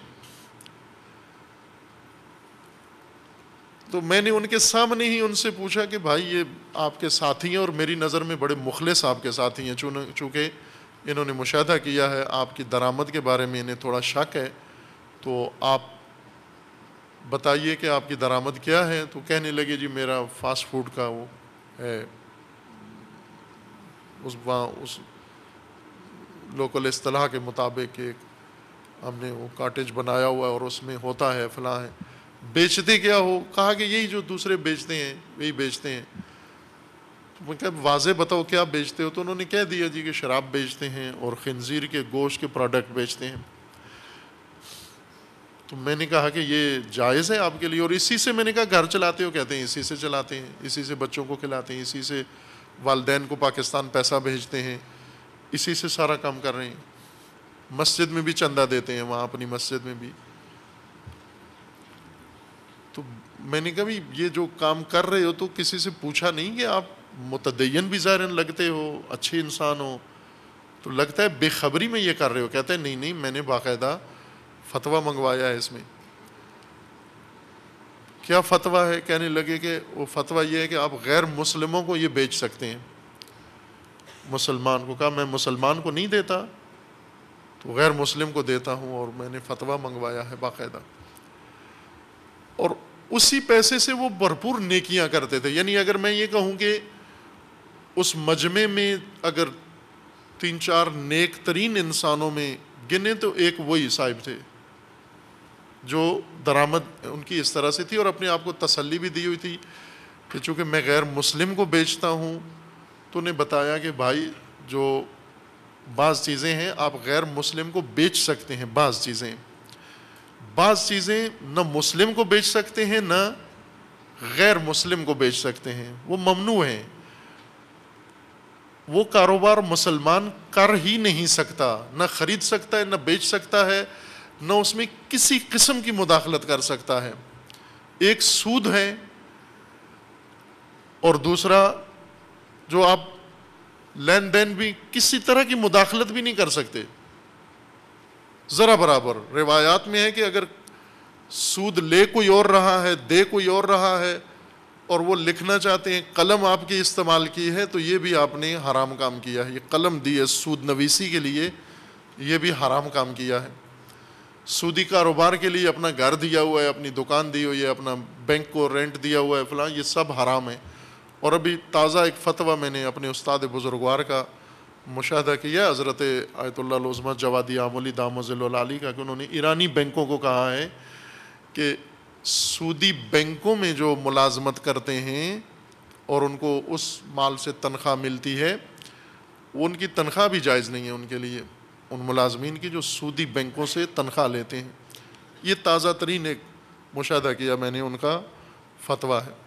تو میں نے ان کے سامنے ہی ان سے پوچھا کہ بھائی یہ آپ کے ساتھی ہیں اور میری نظر میں بڑے مخلص آپ کے ساتھی ہیں, چونکہ انہوں نے مشاہدہ کیا ہے آپ کی درآمد کے بارے میں انہیں تھوڑا شک ہے, تو آپ بتائیے کہ آپ کی درآمد کیا ہے. تو کہنے لگے جی میرا فاسٹ فوڈ کا وہ ہے, اس لوکل اصطلاح کے مطابق ہم نے وہ کاٹیج بنایا ہوا ہے اور اس میں ہوتا ہے فلاں ہے. بیچتے کیا ہو؟ کہا کہ یہی جو دوسرے بیچتے ہیں وہی بیچتے ہیں. میں کہا واضح بتاؤ کیا بیچتے ہو؟ تو انہوں نے کہہ دیا جی کہ شراب بیچتے ہیں اور خنزیر کے گوشت کے پروڈکٹ بیچتے ہیں. تو میں نے کہا کہ یہ جائز ہے آپ کے لیے؟ اور اسی سے میں نے کہا گھر چلاتے ہو؟ کہتے ہیں اسی سے چلاتے ہیں, اسی سے بچوں کو کھلاتے ہیں, اسی سے والدین کو پاکستان پیسہ بھیجتے ہیں, اسی سے سارا کام کر رہے ہیں. مسجد میں بھی چندہ دیتے ہیں, وہاں اپنی مسجد میں بھی. تو میں نے کہا یہ جو کام کر رہے ہو تو کسی سے پوچھا نہیں کہ آپ متدین بھی ظاہراً لگتے ہو, اچھے انسان ہو, تو لگتا ہے بے خبری میں یہ کر رہے ہو. کہتے ہیں نہیں میں نے باقاعدہ فتویٰ منگوایا ہے اس میں. کیا فتویٰ ہے؟ کہنے لگے کہ وہ فتویٰ یہ ہے کہ آپ غیر مسلموں کو یہ بیچ سکتے ہیں. مسلمان کو. کہا میں مسلمان کو نہیں دیتا, تو غیر مسلم کو دیتا ہوں, اور میں نے فتویٰ منگوایا ہے باقاعدہ. اور اسی پیسے سے وہ بھرپور نیکیاں کرتے تھے. یعنی اگر میں یہ کہوں کہ اس مجمع میں اگر 3-4 نیک ترین انسانوں میں گنے تو ایک وہی صاحب تھے جو درآمد ان کی اس طرح سے تھی, اور اپنے آپ کو تسلی بھی دی ہوئی تھی کہ چونکہ میں غیر مسلم کو بیچتا ہوں. تو انہیں بتایا کہ بھائی جو بعض چیزیں ہیں آپ غیر مسلم کو بیچ سکتے ہیں, بعض چیزیں نہ مسلم کو بیچ سکتے ہیں نہ غیر مسلم کو بیچ سکتے ہیں, وہ ممنوع ہیں. وہ کاروبار مسلمان کر ہی نہیں سکتا, نہ خرید سکتا ہے, نہ بیچ سکتا ہے, نہ اس میں کسی قسم کی مداخلت کر سکتا ہے. ایک سود ہے, اور دوسرا جو آپ لین دین بھی کسی طرح کی مداخلت بھی نہیں کر سکتے ذرا برابر. روایات میں ہے کہ اگر سود لے کوئی اور رہا ہے, دے کوئی اور رہا ہے, اور وہ لکھنا چاہتے ہیں, قلم آپ کی استعمال کی ہے, تو یہ بھی آپ نے حرام کام کیا ہے. یہ قلم دی ہے سود نویسی کے لیے, یہ بھی حرام کام کیا ہے. سودی کاروبار کے لیے اپنا گھر دیا ہوا ہے, اپنی دکان دی ہوئی ہے, اپنا بینک کو رینٹ دیا ہوا ہے فلاں, یہ سب حرام ہے. اور ابھی تازہ ایک فتویٰ میں نے اپنے استاد بزرگوار کا مشاہدہ کیا, حضرت آیت اللہ العظمہ جوادی آملی دامت ظل العالی کا, کہ انہوں نے ایرانی بینکوں کو کہا ہے کہ سودی بینکوں میں جو ملازمت کرتے ہیں اور ان کو اس مال سے تنخواہ ملتی ہے, وہ ان کی تنخواہ بھی جائز نہیں ہے ان کے لیے, ان ملازمین کی جو سودی بینکوں سے تنخواہ لیتے ہیں. یہ تازہ ترین ایک مشاہدہ کیا میں نے ان کا فتویٰ ہے.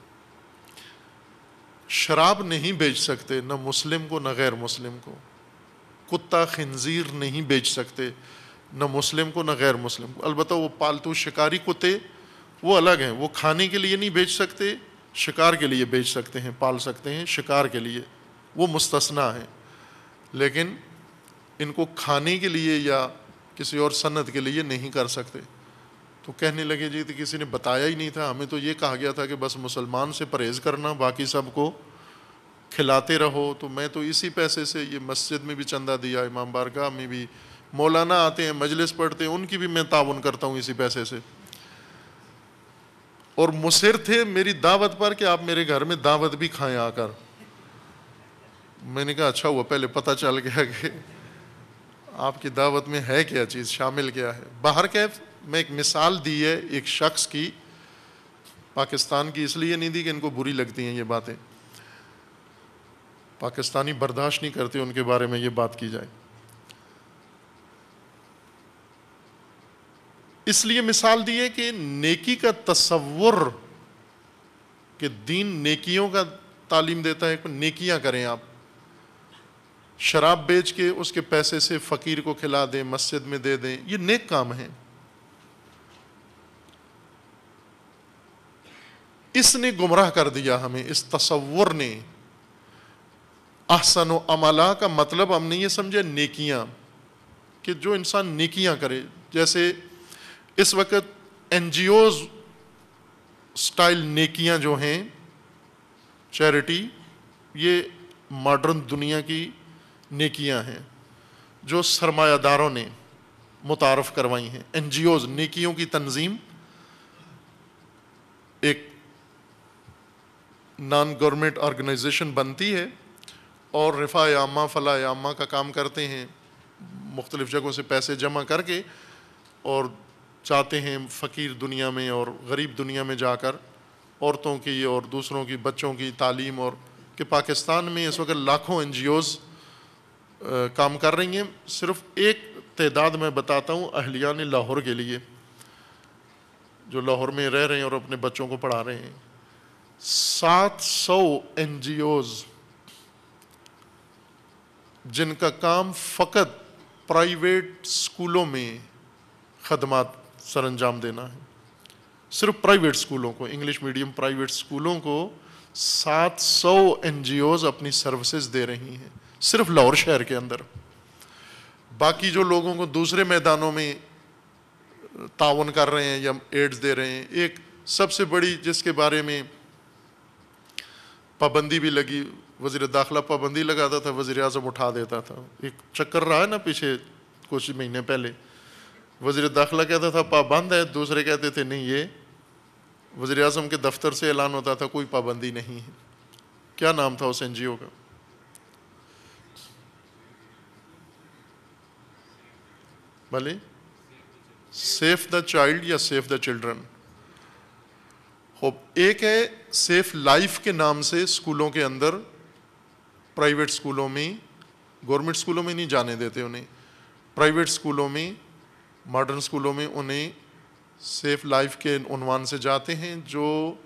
شراب نہیں بیچ سکتے نہ مسلم کو نہ غیر مسلم کو. کتا خنزیر نہیں بیچ سکتے نہ مسلم کو نہ غیر مسلم کو. البتہ وہ پالتو شکاری کتے وہ الگ ہیں, وہ کھانے کے لیے نہیں بیچ سکتے, شکار کے لیے بیچ سکتے ہیں, پال سکتے ہیں شکار کے لیے, وہ مستثنا ہیں. لیکن ان کو کھانے کے لیے یا کسی اور صنعت کے لیے نہیں کر سکتے. تو کہنے لگے جی تو کسی نے بتایا ہی نہیں تھا, ہمیں تو یہ کہا گیا تھا کہ بس مسلمان سے پرہیز کرنا, باقی سب کو کھلاتے رہو. تو میں تو اسی پیسے سے یہ مسجد میں بھی چندہ دیا, امام بارگاہ میں بھی, مولانا آتے ہیں مجلس پڑھتے ہیں ان کی بھی میں تعاون کرتا ہوں اسی پیسے سے. اور مصر تھے میری دعوت پر کہ آپ میرے گھر میں دعوت بھی کھائیں آ کر. میں نے کہا اچھا ہوا پہلے پتہ چل گیا کہ آپ کی دعوت میں ہے کیا چیز، شامل کیا ہے. باہر کیف میں ایک مثال دی ہے ایک شخص کی، پاکستان کی اس لیے نہیں دی کہ ان کو بری لگتی ہیں یہ باتیں، پاکستانی برداشت نہیں کرتے ان کے بارے میں یہ بات کی جائے. اس لیے مثال دی ہے کہ نیکی کا تصور، کہ دین نیکیوں کا تعلیم دیتا ہے کہ نیکیاں کریں. آپ شراب بیچ کے اس کے پیسے سے فقیر کو کھلا دیں، مسجد میں دے دیں، یہ نیک کام ہے. اس نے گمراہ کر دیا ہمیں، اس تصور نے. احسن و عملا کا مطلب ہم نے یہ سمجھا نیکیاں، کہ جو انسان نیکیاں کرے. جیسے اس وقت این جی اوز سٹائل نیکیاں جو ہیں، چیریٹی، یہ ماڈرن دنیا کی نیکیاں ہیں جو سرمایہ داروں نے متعارف کروائی ہیں. این جی اوز، نیکیوں کی تنظیم، ایک نان گورنمنٹ آرگنائزیشن بنتی ہے اور رفاع عامہ، فلاح عامہ کا کام کرتے ہیں، مختلف جگہوں سے پیسے جمع کر کے، اور چاہتے ہیں فقیر دنیا میں اور غریب دنیا میں جا کر عورتوں کی اور دوسروں کی، بچوں کی تعلیم. اور کہ پاکستان میں اس وقت لاکھوں این جی اوز کام کر رہی ہیں. صرف ایک تعداد میں بتاتا ہوں اہلیان لاہور کے لیے، جو لاہور میں رہ رہے ہیں اور اپنے بچوں کو پڑھا رہے ہیں. 700 این جی اوز جن کا کام فقط پرائیویٹ سکولوں میں خدمات سر انجام دینا ہے. صرف پرائیویٹ سکولوں کو، انگلش میڈیم پرائیویٹ سکولوں کو 700 این جی اوز اپنی سروسز دے رہی ہیں صرف لاہور شہر کے اندر. باقی جو لوگوں کو دوسرے میدانوں میں تعاون کر رہے ہیں یا ایڈز دے رہے ہیں. ایک سب سے بڑی جس کے بارے میں پابندی بھی لگی، وزیر داخلہ پابندی لگاتا تھا، وزیر اعظم اٹھا دیتا تھا. ایک چکر رہا ہے نا پیچھے کچھ مہینے پہلے، وزیر داخلہ کہتا تھا پابند ہے، دوسرے کہتے تھے نہیں، یہ وزیر اعظم کے دفتر سے اعلان ہوتا تھا کوئی پابندی نہیں ہے. کیا نام تھا اس این جی او کا؟ بھلے سیف دا چائلڈ یا سیف دا چلڈرن. ایک ہے سیف لائف کے نام سے اسکولوں کے اندر، پرائیویٹ اسکولوں میں، گورنمنٹ اسکولوں میں نہیں جانے دیتے انہیں، پرائیویٹ اسکولوں میں، ماڈرن اسکولوں میں انہیں سیف لائف کے عنوان سے جاتے ہیں، جو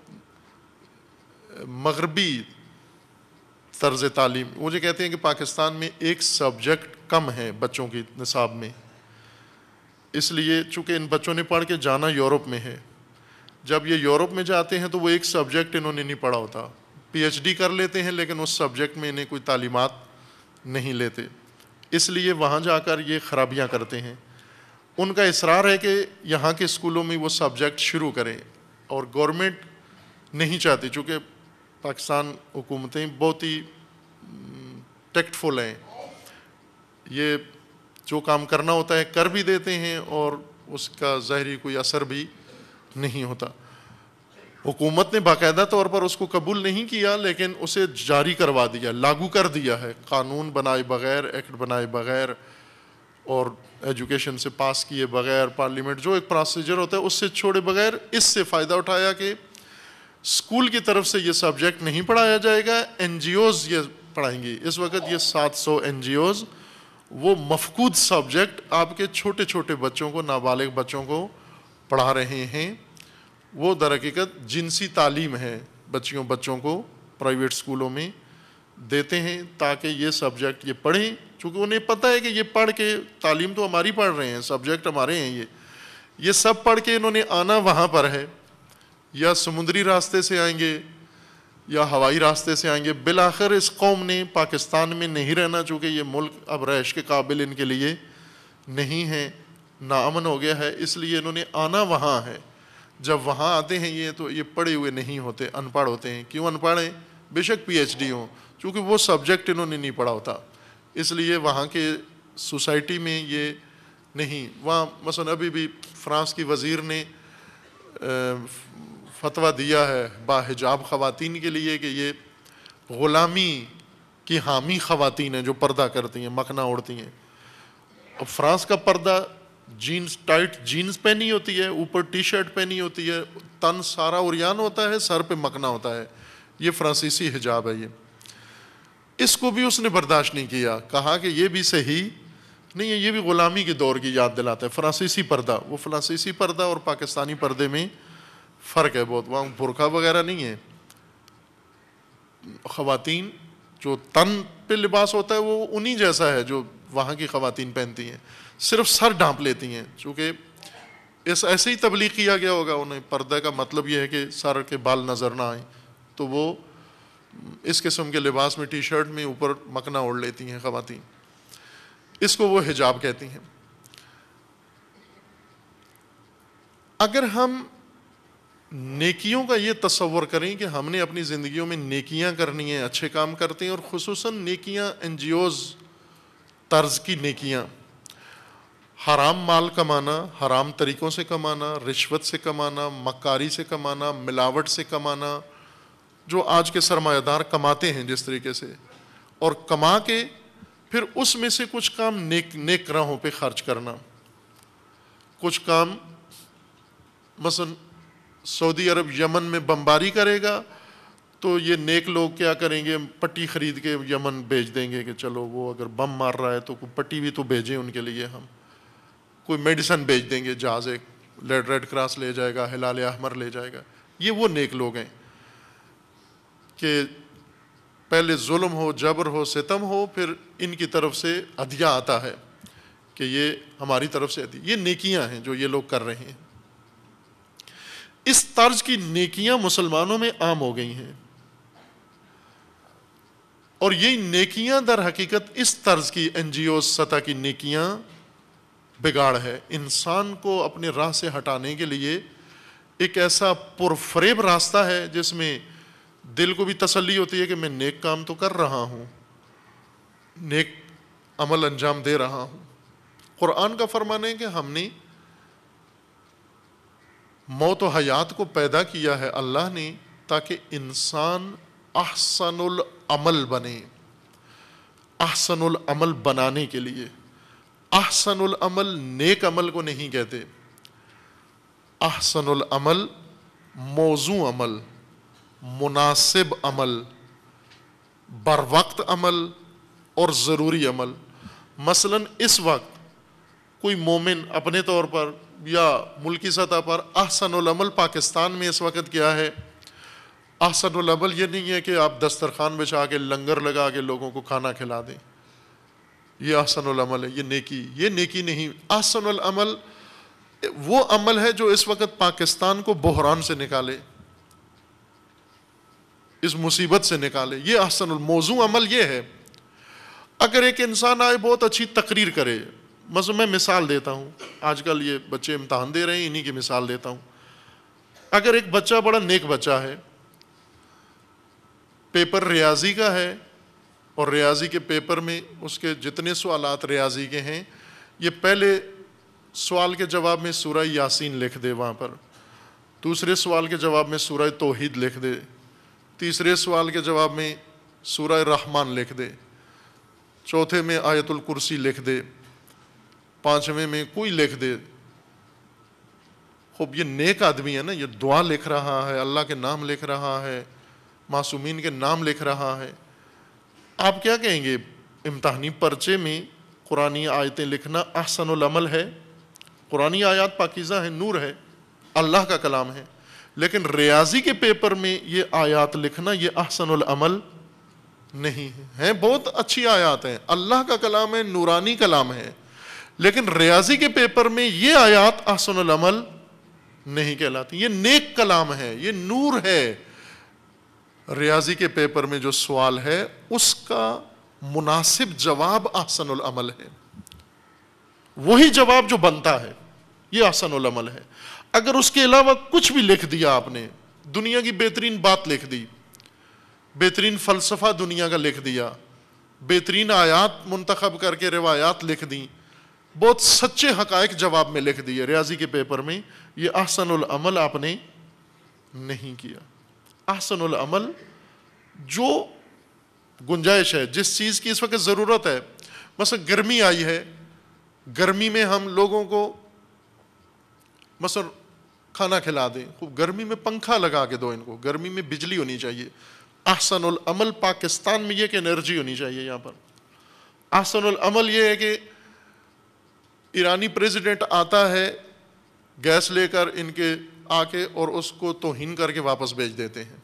مغربی طرز تعلیم. مجھے کہتے ہیں کہ پاکستان میں ایک سبجیکٹ کم ہے بچوں کی نصاب میں، اس لیے چونکہ ان بچوں نے پڑھ کے جانا یورپ میں ہے. جب یہ یورپ میں جاتے ہیں تو وہ ایک سبجیکٹ انہوں نے نہیں پڑھا ہوتا، پی ایچ ڈی کر لیتے ہیں لیکن اس سبجیکٹ میں انہیں کوئی تعلیمات نہیں لیتے، اس لیے وہاں جا کر یہ خرابیاں کرتے ہیں. ان کا اصرار ہے کہ یہاں کے اسکولوں میں وہ سبجیکٹ شروع کریں، اور گورنمنٹ نہیں چاہتی، چونکہ پاکستان حکومتیں بہت ہی ٹیکٹ فل ہیں، یہ جو کام کرنا ہوتا ہے کر بھی دیتے ہیں اور اس کا ظاہری کوئی اثر بھی نہیں ہوتا. حکومت نے باقاعدہ طور پر اس کو قبول نہیں کیا لیکن اسے جاری کروا دیا، لاگو کر دیا ہے، قانون بنائے بغیر، ایکٹ بنائے بغیر اور ایجوکیشن سے پاس کیے بغیر، پارلیمنٹ جو ایک پروسیجر ہوتا ہے اس سے چھوڑے بغیر. اس سے فائدہ اٹھایا کہ اسکول کی طرف سے یہ سبجیکٹ نہیں پڑھایا جائے گا، این جی اوز یہ پڑھائیں گی. اس وقت یہ 700 این جی اوز وہ مفقود سبجیکٹ آپ کے چھوٹے چھوٹے بچوں کو، نابالغ بچوں کو پڑھا رہے ہیں. وہ در حقیقت جنسی تعلیم ہے، بچوں کو پرائیویٹ اسکولوں میں دیتے ہیں تاکہ یہ سبجیکٹ یہ پڑھیں، چونکہ انہیں پتہ ہے کہ یہ پڑھ کے، تعلیم تو ہماری پڑھ رہے ہیں، سبجیکٹ ہمارے ہیں، یہ سب پڑھ کے انہوں نے آنا وہاں پر ہے، یا سمندری راستے سے آئیں گے یا ہوائی راستے سے آئیں گے. بالآخر اس قوم نے پاکستان میں نہیں رہنا، چونکہ یہ ملک اب رہائش کے قابل ان کے لیے نہیں ہے، ناامن ہو گیا ہے، اس لیے انہوں نے آنا وہاں ہے. جب وہاں آتے ہیں یہ تو یہ پڑھے ہوئے نہیں ہوتے، ان پڑھ ہوتے ہیں. کیوں ان پڑھ ہیں؟ بے شک پی ایچ ڈی ہوں، چونکہ وہ سبجیکٹ انہوں نے نہیں پڑھا ہوتا، اس لیے وہاں کے سوسائٹی میں یہ نہیں. وہاں مثلا ابھی بھی فرانس کی وزیر نے فتویٰ دیا ہے باحجاب خواتین کے لیے کہ یہ غلامی کی حامی خواتین ہیں جو پردہ کرتی ہیں، مکھنا اوڑھتی ہیں. اب فرانس کا پردہ جینز، ٹائٹ جینز پہنی ہوتی ہے، اوپر ٹی شرٹ پہنی ہوتی ہے، تن سارا عریان ہوتا ہے، سر پہ مکنا ہوتا ہے. یہ فرانسیسی حجاب ہے. اس کو بھی اس نے برداشت نہیں کیا، کہا کہ یہ بھی صحیح نہیں ہے، یہ بھی غلامی کے دور کی یاد دلاتا ہے. فرانسیسی پردہ، وہ فرانسیسی پردہ اور پاکستانی پردے میں فرق ہے بہت. وہاں برقع وغیرہ نہیں ہے. خواتین جو تن پہ لباس ہوتا ہے وہ انہی جیسا ہے جو وہاں کی خواتین پہنتی ہیں، صرف سر ڈھانپ لیتی ہیں. چونکہ ایسے ہی تبلیغ کیا گیا ہوگا انہیں، پردہ کا مطلب یہ ہے کہ سر کے بال نظر نہ آئیں، تو وہ اس قسم کے لباس میں ٹی شرٹ میں اوپر مکنا اوڑھ لیتی ہیں خواتین. اس کو وہ حجاب کہتی ہیں. اگر ہم نیکیوں کا یہ تصور کریں کہ ہم نے اپنی زندگیوں میں نیکیاں کرنی ہیں، اچھے کام کرتے ہیں، اور خصوصاً نیکیاں این جی اوز طرز کی نیکیاں، حرام مال کمانا، حرام طریقوں سے کمانا، رشوت سے کمانا، مکاری سے کمانا، ملاوٹ سے کمانا، جو آج کے سرمایہ دار کماتے ہیں جس طریقے سے، اور کما کے پھر اس میں سے کچھ کام نیک راہوں پہ خرچ کرنا. کچھ کام مثلا سعودی عرب یمن میں بمباری کرے گا تو یہ نیک لوگ کیا کریں گے، پٹی خرید کے یمن بھیج دیں گے کہ چلو وہ اگر بم مار رہا ہے تو پٹی بھی تو بھیجیں ان کے لیے. ہم کوئی میڈیسن بھیج دیں گے، جہاز ایک ریڈ کراس لے جائے گا، ہلال احمر لے جائے گا. یہ وہ نیک لوگ ہیں کہ پہلے ظلم ہو، جبر ہو، ستم ہو، پھر ان کی طرف سے عطیہ آتا ہے کہ یہ ہماری طرف سے عطیہ. یہ نیکیاں ہیں جو یہ لوگ کر رہے ہیں. اس طرز کی نیکیاں مسلمانوں میں عام ہو گئی ہیں، اور یہ نیکیاں در حقیقت اس طرز کی این جی او سطح کی نیکیاں بگاڑ ہے. انسان کو اپنے راہ سے ہٹانے کے لیے ایک ایسا پرفریب راستہ ہے جس میں دل کو بھی تسلی ہوتی ہے کہ میں نیک کام تو کر رہا ہوں، نیک عمل انجام دے رہا ہوں. قرآن کا فرمان ہے کہ ہم نے موت و حیات کو پیدا کیا ہے اللہ نے تاکہ انسان احسن العمل بنے. احسن العمل بنانے کے لیے، احسن العمل نیک عمل کو نہیں کہتے. احسن العمل موزوں عمل، مناسب عمل، بر وقت عمل اور ضروری عمل. مثلا اس وقت کوئی مومن اپنے طور پر یا ملکی سطح پر احسن العمل پاکستان میں اس وقت کیا ہے؟ احسن العمل یہ نہیں ہے کہ آپ دسترخوان بچھا کے لنگر لگا کے لوگوں کو کھانا کھلا دیں، یہ احسن العمل ہے. یہ نیکی نہیں. احسن العمل وہ عمل ہے جو اس وقت پاکستان کو بحران سے نکالے، اس مصیبت سے نکالے. یہ احسن الموضوع عمل یہ ہے. اگر ایک انسان آئے بہت اچھی تقریر کرے، مثلا میں مثال دیتا ہوں، آج کل یہ بچے امتحان دے رہے ہیں، انہی کی مثال دیتا ہوں. اگر ایک بچہ بڑا نیک بچہ ہے، پیپر ریاضی کا ہے، اور ریاضی کے پیپر میں اس کے جتنے سوالات ریاضی کے ہیں، یہ پہلے سوال کے جواب میں سورہ یاسین لکھ دے وہاں پر، دوسرے سوال کے جواب میں سورہ توحید لکھ دے، تیسرے سوال کے جواب میں سورہ رحمان لکھ دے، چوتھے میں آیت الکرسی لکھ دے، پانچویں میں کوئی لکھ دے. خوب یہ نیک آدمی ہے نا، یہ دعا لکھ رہا ہے، اللہ کے نام لکھ رہا ہے، معصومین کے نام لکھ رہا ہے. آپ کیا کہیں گے؟ امتحانی پرچے میں قرآنی آیتیں لکھنا احسن العمل ہے؟ قرآنی آیات پاکیزہ ہیں، نور ہے، اللہ کا کلام ہے. لیکن ریاضی کے پیپر میں یہ آیات لکھنا یہ احسن العمل نہیں ہے. بہت اچھی آیات ہیں، اللہ کا کلام ہے، نورانی کلام ہے، لیکن ریاضی کے پیپر میں یہ آیات احسن العمل نہیں کہلاتی. یہ نیک کلام ہے، یہ نور ہے. ریاضی کے پیپر میں جو سوال ہے اس کا مناسب جواب احسن العمل ہے، وہی جواب جو بنتا ہے یہ احسن العمل ہے. اگر اس کے علاوہ کچھ بھی لکھ دیا آپ نے، دنیا کی بہترین بات لکھ دی، بہترین فلسفہ دنیا کا لکھ دیا، بہترین آیات منتخب کر کے روایات لکھ دیں، بہت سچے حقائق جواب میں لکھ دیے ریاضی کے پیپر میں، یہ احسن العمل آپ نے نہیں کیا. احسن العمل جو گنجائش ہے، جس چیز کی اس وقت ضرورت ہے. مثلا گرمی آئی ہے، گرمی میں ہم لوگوں کو مثلا کھانا کھلا دیں، خوب گرمی میں پنکھا لگا کے دو ان کو، گرمی میں بجلی ہونی چاہیے۔ احسن العمل پاکستان میں یہ کہ انرجی ہونی چاہیے یہاں پر۔ احسن العمل یہ ہے کہ ایرانی پریزیڈنٹ آتا ہے گیس لے کر ان کے آ کے اور اس کو توہین کر کے واپس بھیج دیتے ہیں۔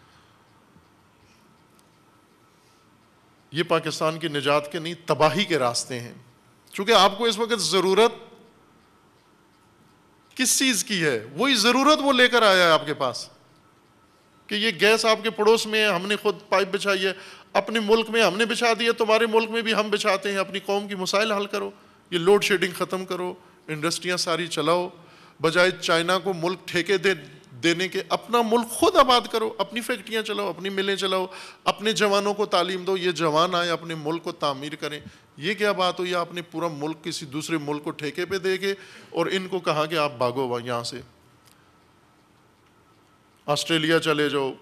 یہ پاکستان کی نجات کے نہیں، تباہی کے راستے ہیں۔ چونکہ آپ کو اس وقت ضرورت کس چیز کی ہے، وہی ضرورت وہ لے کر آیا ہے آپ کے پاس کہ یہ گیس آپ کے پڑوس میں ہے، ہم نے خود پائپ بچھائی ہے، اپنے ملک میں ہم نے بچھا دی ہے، تمہارے ملک میں بھی ہم بچھاتے ہیں، اپنی قوم کی مسائل حل کرو، یہ لوڈ شیڈنگ ختم کرو، انڈسٹریاں ساری چلاؤ، بجائے چائنا کو ملک ٹھیکے دینے کے اپنا ملک خود آباد کرو، اپنی فیکٹریاں چلاؤ، اپنی ملیں چلاؤ، اپنے جوانوں کو تعلیم دو، یہ جوان آئے اپنے ملک کو تعمیر کریں۔ یہ کیا بات ہوئی، آپ نے پورا ملک کسی دوسرے ملک کو ٹھیکے پہ دے کے اور ان کو کہا کہ آپ بھاگو یہاں سے، آسٹریلیا چلے جاؤ،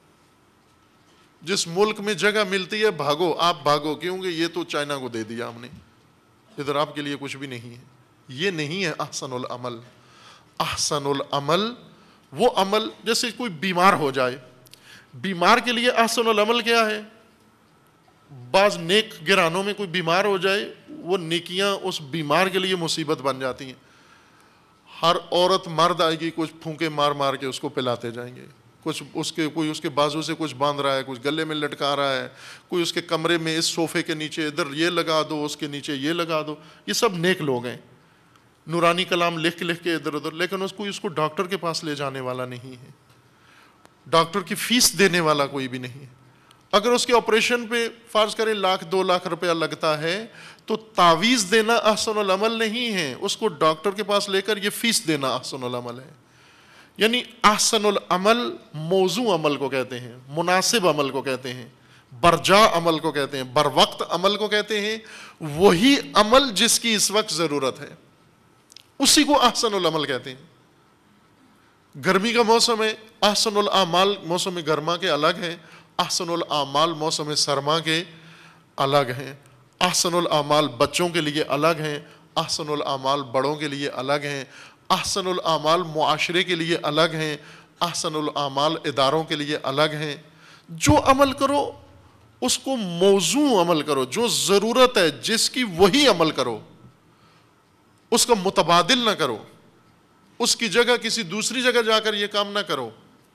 جس ملک میں جگہ ملتی ہے بھاگو، آپ بھاگو، کیونکہ یہ تو چائنا کو دے دیا ہم نے، ادھر آپ کے لیے کچھ بھی نہیں ہے۔ یہ نہیں ہے احسن العمل۔ احسن العمل وہ عمل، جیسے کوئی بیمار ہو جائے، بیمار کے لیے احسن العمل کیا ہے؟ بعض نیک گرانوں میں کوئی بیمار ہو جائے، وہ نیکیاں اس بیمار کے لیے مصیبت بن جاتی ہیں۔ ہر عورت مرد آئے گی، کچھ پھونکے مار مار کے اس کو پلاتے جائیں گے، کوئی اس کے بازو سے کچھ باندھ رہا ہے، کچھ گلے میں لٹکا رہا ہے، کوئی اس کے کمرے میں اس صوفے کے نیچے ادھر یہ لگا دو، اس کے نیچے یہ لگا دو۔ یہ سب نیک لوگ ہیں، نورانی کلام لکھ کے ادھر ادھر، لیکن اس کو ڈاکٹر کے پاس لے جانے والا نہیں ہے، ڈاکٹر کی فیس دینے والا کوئی بھی نہیں ہے۔ اگر اس کے آپریشن پہ فرض کریں 1,00,000-2,00,000 روپیہ لگتا ہے تو تعویذ دینا احسن العمل نہیں ہے، اس کو ڈاکٹر کے پاس لے کر یہ فیس دینا احسن العمل ہے۔ یعنی احسن العمل موزوں عمل کو کہتے ہیں، مناسب عمل کو کہتے ہیں، برجا عمل کو کہتے ہیں، بر وقت عمل کو کہتے ہیں، وہی عمل جس کی اس وقت ضرورت ہے، اسی کو احسن العمل کہتے ہیں۔ گرمی کا موسم ہے، احسن الاعمال موسم گرما کے الگ ہیں، احسن الاعمال موسم سرما کے الگ ہیں۔ احسن الاعمال بچوں کے لیے الگ ہیں، احسن الاعمال بڑوں کے لیے الگ ہیں، احسن الاعمال معاشرے کے لیے الگ ہیں، احسن الاعمال اداروں کے لیے الگ ہیں۔ جو عمل کرو اس کو موزوں عمل کرو، جو ضرورت ہے جس کی وہی عمل کرو، اس کا متبادل نہ کرو، اس کی جگہ کسی دوسری جگہ جا کر یہ کام نہ کرو۔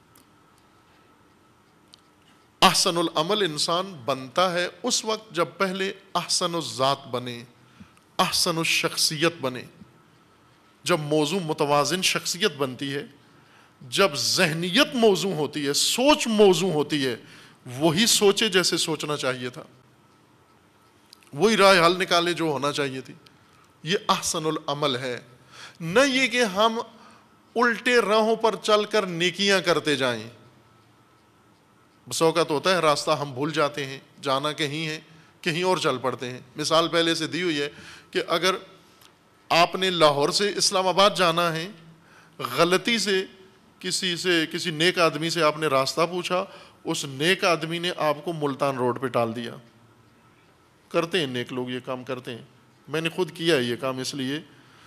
احسن العمل انسان بنتا ہے اس وقت جب پہلے احسن الذات بنے، احسن الشخصیت بنے۔ جب موضوع متوازن شخصیت بنتی ہے، جب ذہنیت موضوع ہوتی ہے، سوچ موضوع ہوتی ہے، وہی سوچے جیسے سوچنا چاہیے تھا، وہی رائے حل نکالے جو ہونا چاہیے تھی۔ یہ احسن العمل ہے، نہ یہ کہ ہم الٹے راہوں پر چل کر نیکیاں کرتے جائیں۔ بس اوقات ہوتا ہے راستہ ہم بھول جاتے ہیں، جانا کہیں ہے، کہیں اور چل پڑتے ہیں۔ مثال پہلے سے دی ہوئی ہے کہ اگر آپ نے لاہور سے اسلام آباد جانا ہے، غلطی سے کسی نیک آدمی سے آپ نے راستہ پوچھا، اس نیک آدمی نے آپ کو ملتان روڈ پہ ٹال دیا۔ کرتے ہیں نیک لوگ یہ کام کرتے ہیں، میں نے خود کیا ہے یہ کام، اس لیے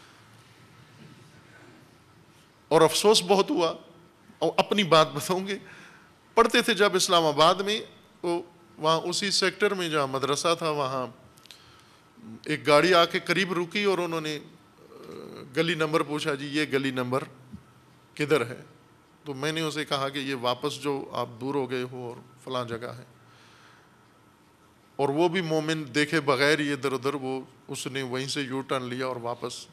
اور افسوس بہت ہوا۔ اور اپنی بات بتاؤں گے، پڑھتے تھے جب اسلام آباد میں، تو وہاں اسی سیکٹر میں جہاں مدرسہ تھا، وہاں ایک گاڑی آ کے قریب رکی اور انہوں نے گلی نمبر پوچھا، جی یہ گلی نمبر کدھر ہے؟ تو میں نے اسے کہا کہ یہ واپس جو آپ دور ہو گئے ہو اور فلاں جگہ ہے۔ اور وہ بھی مومن دیکھے بغیر ہی ادھر ادھر، اس نے وہیں سے یو ٹرن لیا اور واپس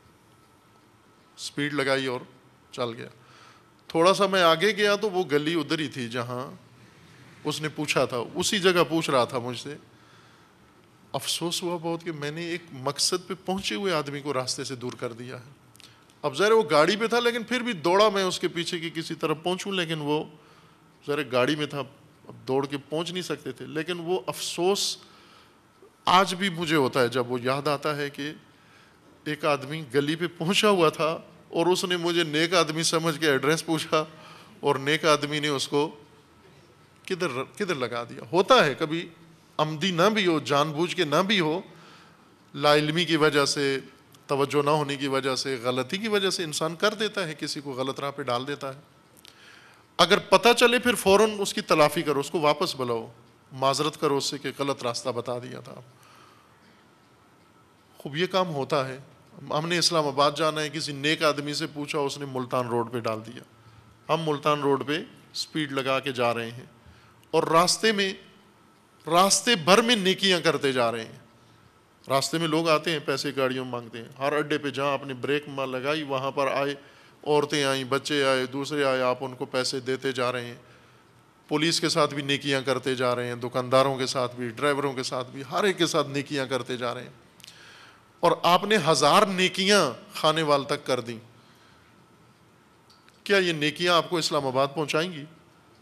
سپیڈ لگائی اور چل گیا۔ تھوڑا سا میں آگے گیا تو وہ گلی ادھر ہی تھی جہاں اس نے پوچھا تھا، اسی جگہ پوچھ رہا تھا مجھ سے۔ افسوس ہوا بہت کہ میں نے ایک مقصد پہ پہنچے ہوئے آدمی کو راستے سے دور کر دیا ہے۔ اب ظاہر وہ گاڑی پہ تھا، لیکن پھر بھی دوڑا میں اس کے پیچھے کی کسی طرف پہنچوں، لیکن وہ ظاہر گاڑی میں تھا، اب دوڑ کے پہنچ نہیں سکتے تھے۔ لیکن وہ افسوس آج بھی مجھے ہوتا ہے جب وہ یاد آتا ہے کہ ایک آدمی گلی پہ پہنچا ہوا تھا اور اس نے مجھے نیک آدمی سمجھ کے ایڈریس پوچھا، اور نیک آدمی نے اس کو کدھر لگا دیا۔ ہوتا ہے کبھی عمدی نہ بھی ہو، جان بوجھ کے نہ بھی ہو، لا علمی کی وجہ سے، توجہ نہ ہونے کی وجہ سے، غلطی کی وجہ سے انسان کر دیتا ہے، کسی کو غلط راہ پہ ڈال دیتا ہے۔ اگر پتہ چلے پھر فوراً اس کی تلافی کرو، اس کو واپس بلاؤ، معذرت کرو اس سے کہ غلط راستہ بتا دیا تھا۔ خوب یہ کام ہوتا ہے۔ ہم نے اسلام آباد جانا ہے، کسی نیک آدمی سے پوچھا، اس نے ملتان روڈ پہ ڈال دیا۔ ہم ملتان روڈ پہ سپیڈ لگا کے جا رہے ہیں اور راستے بھر میں نیکیاں کرتے جا رہے ہیں۔ راستے میں لوگ آتے ہیں، پیسے گاڑیوں میں مانگتے ہیں، ہر اڈے پہ جہاں آپ نے بریک لگائی وہاں پر آئے، عورتیں آئیں، بچے آئے، دوسرے آئے، آپ ان کو پیسے دیتے جا رہے ہیں۔ پولیس کے ساتھ بھی نیکیاں کرتے جا رہے ہیں، دکانداروں کے ساتھ بھی، ڈرائیوروں کے ساتھ بھی، ہر ایک کے ساتھ نیکیاں کرتے جا رہے ہیں۔ اور آپ نے 1000 نیکیاں خانے وال تک کر دیں، کیا یہ نیکیاں آپ کو اسلام آباد پہنچائیں گی؟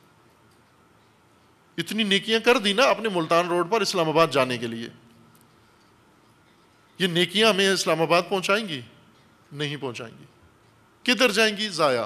اتنی نیکیاں کر دی نا آپ نے ملتان روڈ پر اسلام آباد جانے کے لیے، یہ نیکیاں ہمیں اسلام آباد پہنچائیں گی؟ نہیں پہنچائیں گی۔ کدھر جائیں گی؟ ضائع۔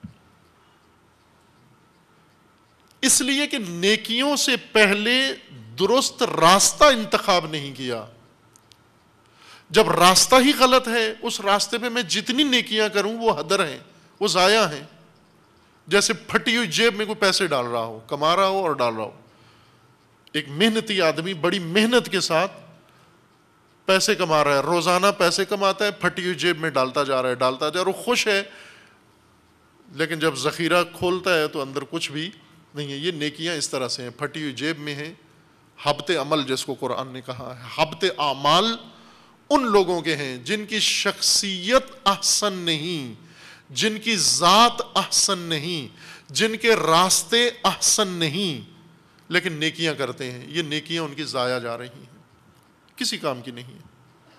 اس لیے کہ نیکیوں سے پہلے درست راستہ انتخاب نہیں کیا۔ جب راستہ ہی غلط ہے، اس راستے پہ میں جتنی نیکیاں کروں وہ ہدر ہیں، وہ ضائع ہیں۔ جیسے پھٹی ہوئی جیب میں کوئی پیسے ڈال رہا ہو، کما رہا ہو اور ڈال رہا ہو۔ ایک محنتی آدمی بڑی محنت کے ساتھ پیسے کما رہا ہے، روزانہ پیسے کماتا ہے، پھٹی ہوئی جیب میں ڈالتا جا رہا ہے، اور وہ خوش ہے، لیکن جب ذخیرہ کھولتا ہے تو اندر کچھ بھی نہیں ہے۔ یہ نیکیاں اس طرح سے ہیں، پھٹی ہوئی جیب میں ہیں۔ حبت عمل جس کو قرآن نے کہا ہے، حبت اعمال ان لوگوں کے ہیں جن کی شخصیت احسن نہیں، جن کی ذات احسن نہیں، جن کے راستے احسن نہیں، لیکن نیکیاں کرتے ہیں۔ یہ نیکیاں ان کی ضائع جا رہی ہیں، کسی کام کی نہیں ہے۔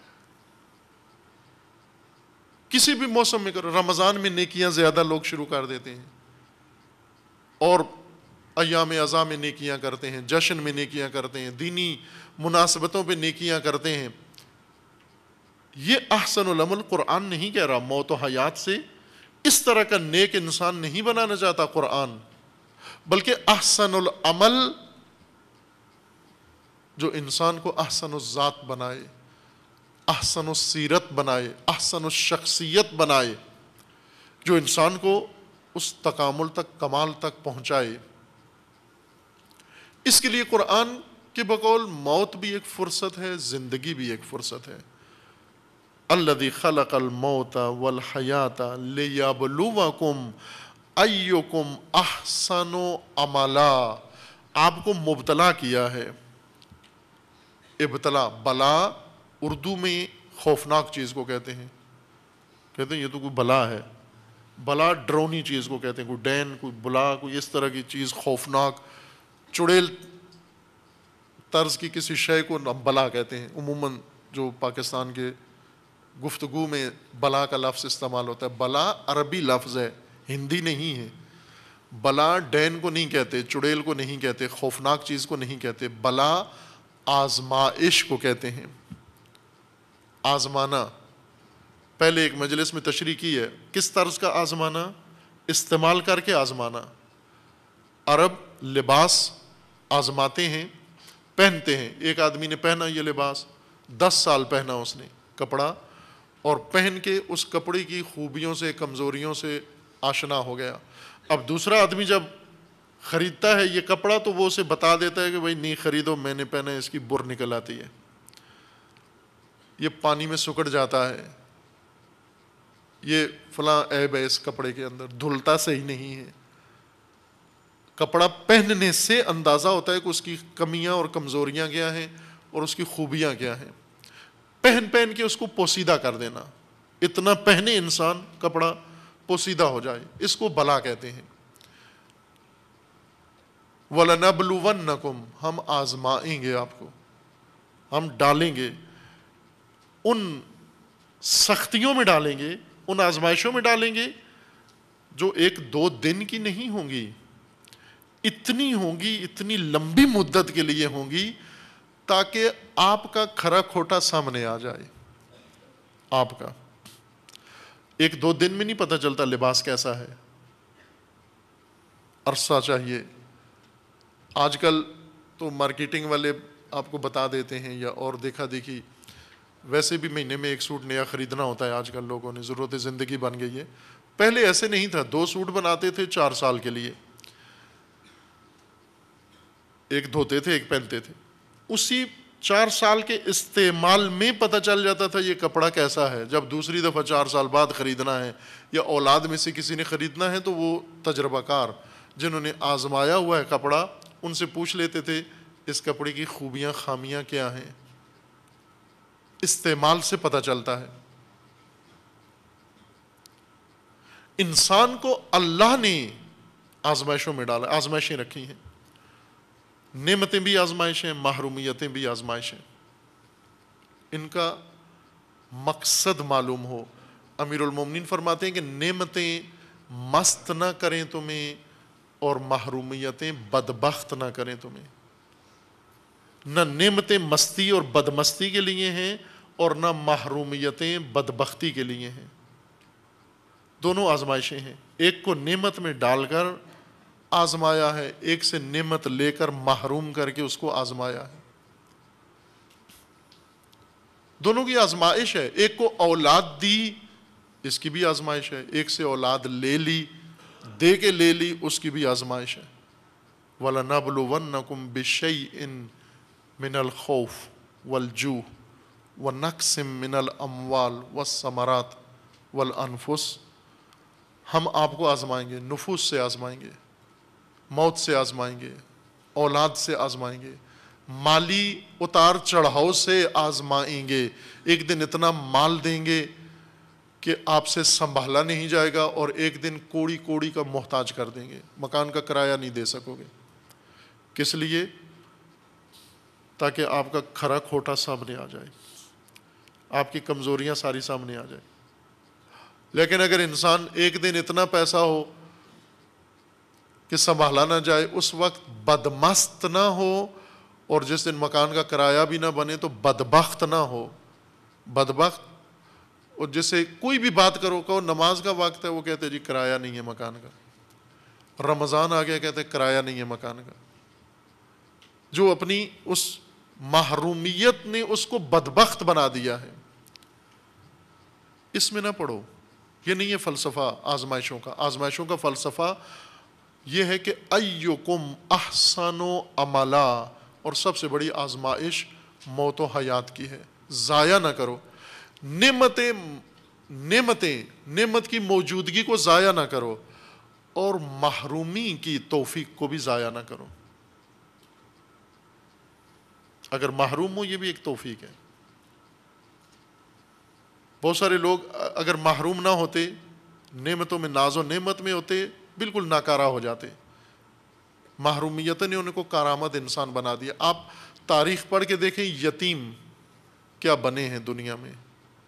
کسی بھی موسم میں کرو، رمضان میں نیکیاں زیادہ لوگ شروع کر دیتے ہیں، اور ایام اعزاء میں نیکیاں کرتے ہیں، جشن میں نیکیاں کرتے ہیں، دینی مناسبتوں پہ نیکیاں کرتے ہیں۔ یہ احسن العمل قرآن نہیں کہہ رہا، موت و حیات سے اس طرح کا نیک انسان نہیں بنانا چاہتا قرآن، بلکہ احسن العمل جو انسان کو احسن الذات بنائے، احسن السیرت بنائے، احسن الشخصیت بنائے، جو انسان کو اس تکامل تک، کمال تک پہنچائے۔ اس کے لیے قرآن کے بقول موت بھی ایک فرصت ہے، زندگی بھی ایک فرصت ہے۔ الذی خلق الموت والحیات لیبلوکم ایکم احسن عملا، آپ کو مبتلا کیا ہے۔ ابتلا، بلا اردو میں خوفناک چیز کو کہتے ہیں یہ تو کوئی بلا ہے۔ بلا ڈرونی چیز کو کہتے ہیں، کوئی ڈین، کوئی بلا، کوئی اس طرح کی چیز خوفناک، چڑیل طرز کی کسی شے کو بلا کہتے ہیں۔ عموماً جو پاکستان کے گفتگو میں بلا کا لفظ استعمال ہوتا ہے، بلا عربی لفظ ہے، ہندی نہیں ہے۔ بلا ڈین کو نہیں کہتے، چڑیل کو نہیں کہتے، خوفناک چیز کو نہیں کہتے، بلا آزمائش کو کہتے ہیں۔ آزمانا، پہلے ایک مجلس میں تشریح کی ہے، کس طرز کا آزمانا؟ استعمال کر کے آزمانا۔ عرب لباس آزماتے ہیں، پہنتے ہیں۔ ایک آدمی نے پہنا یہ لباس، 10 سال پہنا اس نے کپڑا، اور پہن کے اس کپڑے کی خوبیوں سے، کمزوریوں سے آشنا ہو گیا۔ اب دوسرا آدمی جب خریدتا ہے یہ کپڑا تو وہ اسے بتا دیتا ہے کہ بھائی نہیں خریدو، میں نے پہنا ہے، اس کی بر نکل آتی ہے، یہ پانی میں سکڑ جاتا ہے، یہ فلاں عیب ہے اس کپڑے کے اندر، دھلتا صحیح نہیں ہے۔ کپڑا پہننے سے اندازہ ہوتا ہے کہ اس کی کمیاں اور کمزوریاں کیا ہیں اور اس کی خوبیاں کیا ہیں۔ پہن کے اس کو پوسیدہ کر دینا، اتنا پہنے انسان کپڑا پوسیدہ ہو جائے، اس کو بلا کہتے ہیں۔ وَلَنَبْلُوَنَّكُمْ، ہم آزمائیں گے آپ کو، ہم ڈالیں گے، ان سختیوں میں ڈالیں گے، ان آزمائشوں میں ڈالیں گے جو 1-2 دن کی نہیں ہوں گی، اتنی ہوں گی، اتنی لمبی مدت کے لیے ہوں گی تاکہ آپ کا کھرا کھوٹا سامنے آ جائے۔ آپ کا 1-2 دن میں نہیں پتہ چلتا لباس کیسا ہے، عرصہ چاہیے۔ آج کل تو مارکیٹنگ والے آپ کو بتا دیتے ہیں، یا اور دیکھا دیکھی ویسے بھی مہینے میں ایک سوٹ نیا خریدنا ہوتا ہے آج کل لوگوں نے, ضرورت زندگی بن گئی ہے. پہلے ایسے نہیں تھا, 2 سوٹ بناتے تھے 4 سال کے لیے, ایک دھوتے تھے ایک پہنتے تھے, اسی 4 سال کے استعمال میں پتہ چل جاتا تھا یہ کپڑا کیسا ہے. جب دوسری دفعہ 4 سال بعد خریدنا ہے یا اولاد میں سے کسی نے خریدنا ہے تو وہ تجربہ کار جنہوں نے آزمایا ہوا ہے کپڑا, ان سے پوچھ لیتے تھے اس کپڑے کی خوبیاں خامیاں کیا ہیں. استعمال سے پتہ چلتا ہے. انسان کو اللہ نے آزمائشوں میں ڈالا, آزمائشیں رکھی ہیں, نعمتیں بھی آزمائشیں, محرومیتیں بھی آزمائشیں. ان کا مقصد معلوم ہو. امیر المومنین فرماتے ہیں کہ نعمتیں مست نہ کریں تمہیں اور محرومیتیں بدبخت نہ کریں تمہیں. نہ نعمتیں مستی اور بدمستی کے لیے ہیں اور نہ محرومیتیں بدبختی کے لیے ہیں. دونوں آزمائشیں ہیں. ایک کو نعمت میں ڈال کر آزمایا ہے, ایک سے نعمت لے کر محروم کر کے اس کو آزمایا ہے. دونوں کی آزمائش ہے. ایک کو اولاد دی, اس کی بھی آزمائش ہے. ایک سے اولاد لے لی, دے کے لے لی, اس کی بھی آزمائش ہے. وَلَنَبْلُوَنَّكُمْ بِشَيْءٍ مِّنَ الْخَوْفِ وَالْجُوعِ وَنَقْصٍ مِّنَ الْأَمْوَالِ وَالثَّمَرَاتِ وَالْأَنفُسِ. ہم آپ کو آزمائیں گے, نفوس سے آزمائیں گے, موت سے آزمائیں گے, اولاد سے آزمائیں گے, مالی اتار چڑھاؤ سے آزمائیں گے. ایک دن اتنا مال دیں گے کہ آپ سے سنبھالا نہیں جائے گا, اور ایک دن کوڑی کوڑی کا محتاج کر دیں گے, مکان کا کرایہ نہیں دے سکو گے. کس لیے؟ تاکہ آپ کا کھرا کھوٹا سامنے آ جائے, آپ کی کمزوریاں ساری سامنے آ جائیں. لیکن اگر انسان ایک دن اتنا پیسہ ہو کہ سنبھالا نہ جائے, اس وقت بدمست نہ ہو, اور جس دن مکان کا کرایہ بھی نہ بنے تو بدبخت نہ ہو. بدبخت, اور جسے کوئی بھی بات کرو, کہو نماز کا وقت ہے, وہ کہتے جی کرایہ نہیں ہے مکان کا. رمضان آ گیا, کہتے کرایہ نہیں ہے مکان کا. جو اپنی اس محرومیت نے اس کو بدبخت بنا دیا ہے. اس میں نہ پڑو. یہ نہیں ہے فلسفہ آزمائشوں کا. آزمائشوں کا فلسفہ یہ ہے کہ ایکم احسن عملا, اور سب سے بڑی آزمائش موت و حیات کی ہے. ضائع نہ کرو نعمت کی موجودگی کو ضائع نہ کرو, اور محرومی کی توفیق کو بھی ضائع نہ کرو. اگر محروم ہو, یہ بھی ایک توفیق ہے. بہت سارے لوگ اگر محروم نہ ہوتے, نعمتوں میں ناز و نعمت میں ہوتے, بالکل ناکارہ ہو جاتے. محرومیت نے ان کو کارآمد انسان بنا دیا. آپ تاریخ پڑھ کے دیکھیں, یتیم کیا بنے ہیں دنیا میں,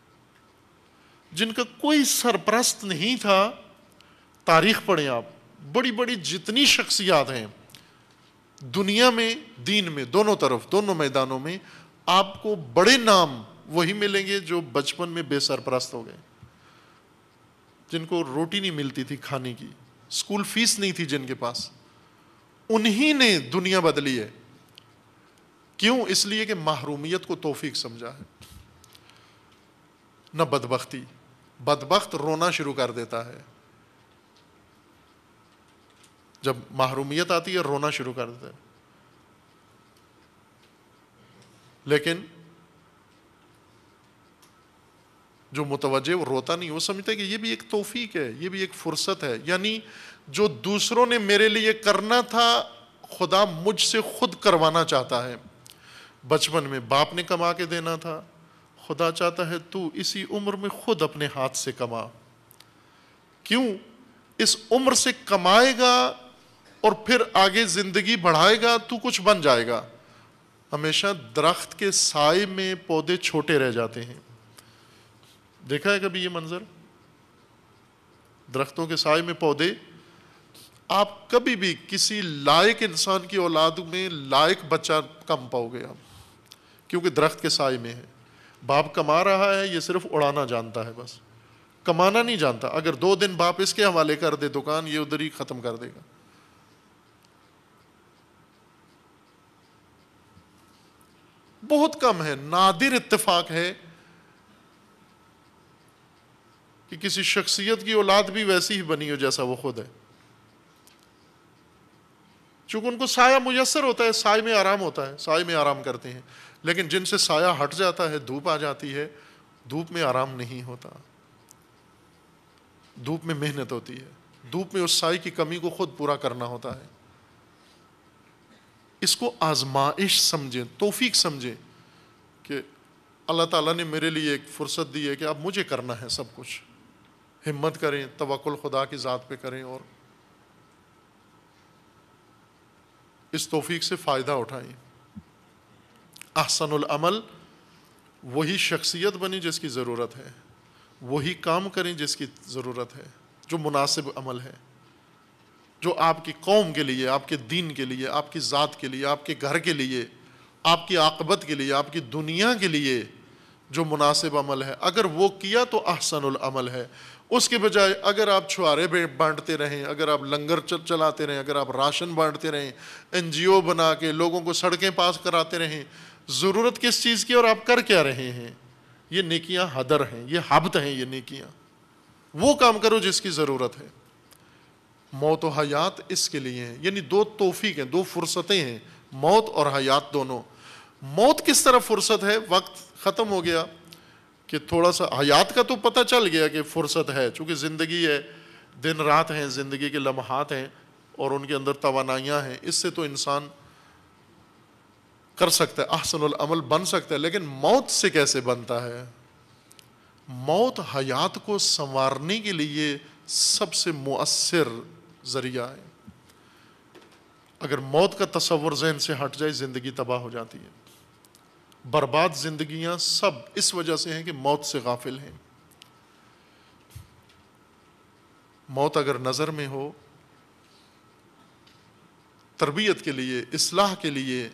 جن کا کوئی سرپرست نہیں تھا. تاریخ پڑھیں آپ, بڑی بڑی جتنی شخصیات ہیں دنیا میں, دین میں, دونوں طرف, دونوں میدانوں میں, آپ کو بڑے نام وہی ملیں گے جو بچپن میں بے سرپرست ہو گئے, جن کو روٹی نہیں ملتی تھی کھانے کی, اسکول فیس نہیں تھی جن کے پاس. انہی نے دنیا بدلی ہے. کیوں؟ اس لیے کہ محرومیت کو توفیق سمجھا ہے. نہ بدبختی. بدبخت رونا شروع کر دیتا ہے, جب محرومیت آتی ہے رونا شروع کر دیتا ہے. لیکن جو متوجہ وہ روتا نہیں, وہ سمجھتا ہے کہ یہ بھی ایک توفیق ہے, یہ بھی ایک فرصت ہے. یعنی جو دوسروں نے میرے لیے کرنا تھا, خدا مجھ سے خود کروانا چاہتا ہے. بچپن میں باپ نے کما کے دینا تھا, خدا چاہتا ہے تو اسی عمر میں خود اپنے ہاتھ سے کما. کیوں؟ اس عمر سے کمائے گا اور پھر آگے زندگی بڑھائے گا, تو کچھ بن جائے گا. ہمیشہ درخت کے سائے میں پودے چھوٹے رہ جاتے ہیں. دیکھا ہے کبھی یہ منظر؟ درختوں کے سائے میں پودے. آپ کبھی بھی کسی لائق انسان کی اولاد میں لائق بچہ کم پاؤ گے آپ, کیونکہ درخت کے سائے میں ہے. باپ کما رہا ہے, یہ صرف اڑانا جانتا ہے, بس کمانا نہیں جانتا. اگر 2 دن باپ اس کے حوالے کر دے دکان, یہ ادھر ہی ختم کر دے گا. بہت کم ہے, نادر اتفاق ہے کہ کسی شخصیت کی اولاد بھی ویسی ہی بنی ہو جیسا وہ خود ہے، چونکہ ان کو سایہ میسر ہوتا ہے، سائے میں آرام ہوتا ہے، سائے میں آرام کرتے ہیں. لیکن جن سے سایہ ہٹ جاتا ہے، دھوپ آ جاتی ہے، دھوپ میں آرام نہیں ہوتا، دھوپ میں محنت ہوتی ہے، دھوپ میں اس سائے کی کمی کو خود پورا کرنا ہوتا ہے. اس کو آزمائش سمجھیں، توفیق سمجھیں کہ اللہ تعالیٰ نے میرے لیے ایک فرصت دی ہے کہ اب مجھے کرنا ہے سب کچھ. ہمت کریں، توکل خدا کی ذات پہ کریں اور اس توفیق سے فائدہ اٹھائیں. احسن العمل وہی شخصیت بنی جس کی ضرورت ہے، وہی کام کریں جس کی ضرورت ہے، جو مناسب عمل ہے، جو آپ کی قوم کے لیے، آپ کے دین کے لیے، آپ کی ذات کے لیے، آپ کے گھر کے لیے، آپ کی عاقبت کے لیے، آپ کی دنیا کے لیے جو مناسب عمل ہے. اگر وہ کیا تو احسن العمل ہے. اس کے بجائے اگر آپ چھوارے بانٹتے رہیں، اگر آپ لنگر چلاتے رہیں، اگر آپ راشن بانٹتے رہیں، NGO بنا کے لوگوں کو سڑکیں پاس کراتے رہیں، ضرورت کس چیز کی اور آپ کر کیا رہے ہیں؟ یہ نیکیاں ہدر ہیں، یہ حبط ہیں. یہ نیکیاں وہ کام کرو جس کی ضرورت ہے. موت و حیات اس کے لیے ہیں، یعنی دو توفیق ہیں، دو فرصتیں ہیں، موت اور حیات دونوں. موت کس طرح فرصت ہے؟ وقت ختم ہو گیا کہ تھوڑا سا حیات کا تو پتہ چل گیا کہ فرصت ہے، چونکہ زندگی ہے، دن رات ہیں، زندگی کے لمحات ہیں اور ان کے اندر توانائیاں ہیں. اس سے تو انسان کر سکتا ہے، احسن العمل بن سکتا ہے. لیکن موت سے کیسے بنتا ہے؟ موت حیات کو سنوارنے کے لیے سب سے مؤثر ذریعہ ہے. اگر موت کا تصور ذہن سے ہٹ جائے، زندگی تباہ ہو جاتی ہے. برباد زندگیاں سب اس وجہ سے ہیں کہ موت سے غافل ہیں. موت اگر نظر میں ہو، تربیت کے لیے، اصلاح کے لیے،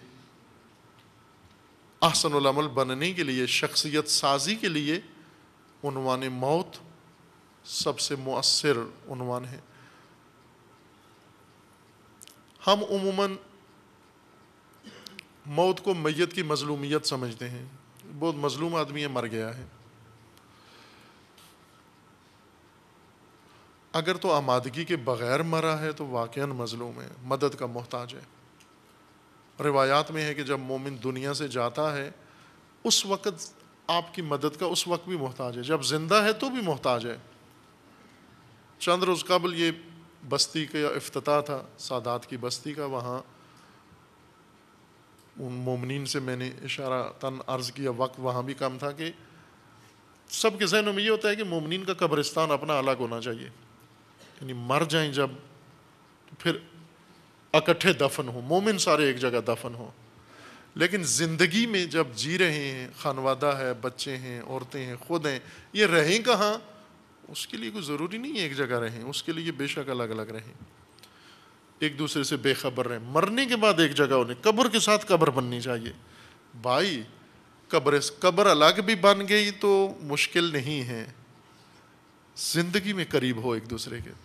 احسن العمل بننے کے لیے، شخصیت سازی کے لیے، عنوان موت سب سے مؤثر عنوان ہے. ہم عموماً موت کو میت کی مظلومیت سمجھتے ہیں. بہت مظلوم آدمی ہے، مر گیا ہے. اگر تو آمادگی کے بغیر مرا ہے تو واقعاً مظلوم ہے، مدد کا محتاج ہے. روایات میں ہے کہ جب مومن دنیا سے جاتا ہے اس وقت آپ کی مدد کا اس وقت بھی محتاج ہے، جب زندہ ہے تو بھی محتاج ہے. چند روز قبل یہ بستی کا افتتاح تھا، سادات کی بستی کا. وہاں ان مومنین سے میں نے اشارتاً عرض کیا، وقت وہاں بھی کم تھا، کہ سب کے ذہنوں میں یہ ہوتا ہے کہ مومنین کا قبرستان اپنا الگ ہونا چاہیے، یعنی مر جائیں جب تو پھر اکٹھے دفن ہوں، مومن سارے ایک جگہ دفن ہوں. لیکن زندگی میں جب جی رہے ہیں، خانوادہ ہے، بچے ہیں، عورتیں ہیں، خود ہیں، یہ رہیں کہاں؟ اس کے لیے کوئی ضروری نہیں ہے ایک جگہ رہیں، اس کے لیے بے شک الگ الگ رہیں، ایک دوسرے سے بے خبر رہیں. مرنے کے بعد ایک جگہ ہونے، قبر کے ساتھ قبر بننی چاہیے. بھائی قبر الگ بھی بن گئی تو مشکل نہیں ہے، زندگی میں قریب ہو ایک دوسرے کے.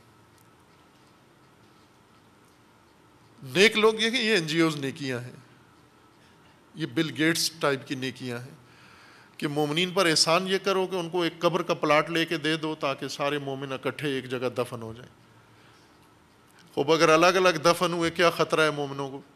نیک لوگ یہ NGOs نیکیاں ہیں، یہ بل گیٹس ٹائپ کی نیکیاں ہیں کہ مومنین پر احسان یہ کرو کہ ان کو ایک قبر کا پلاٹ لے کے دے دو تاکہ سارے مومن اکٹھے ایک جگہ دفن ہو جائیں. خوب اگر الگ الگ دفن ہوئے کیا خطرہ ہے مومنوں کو؟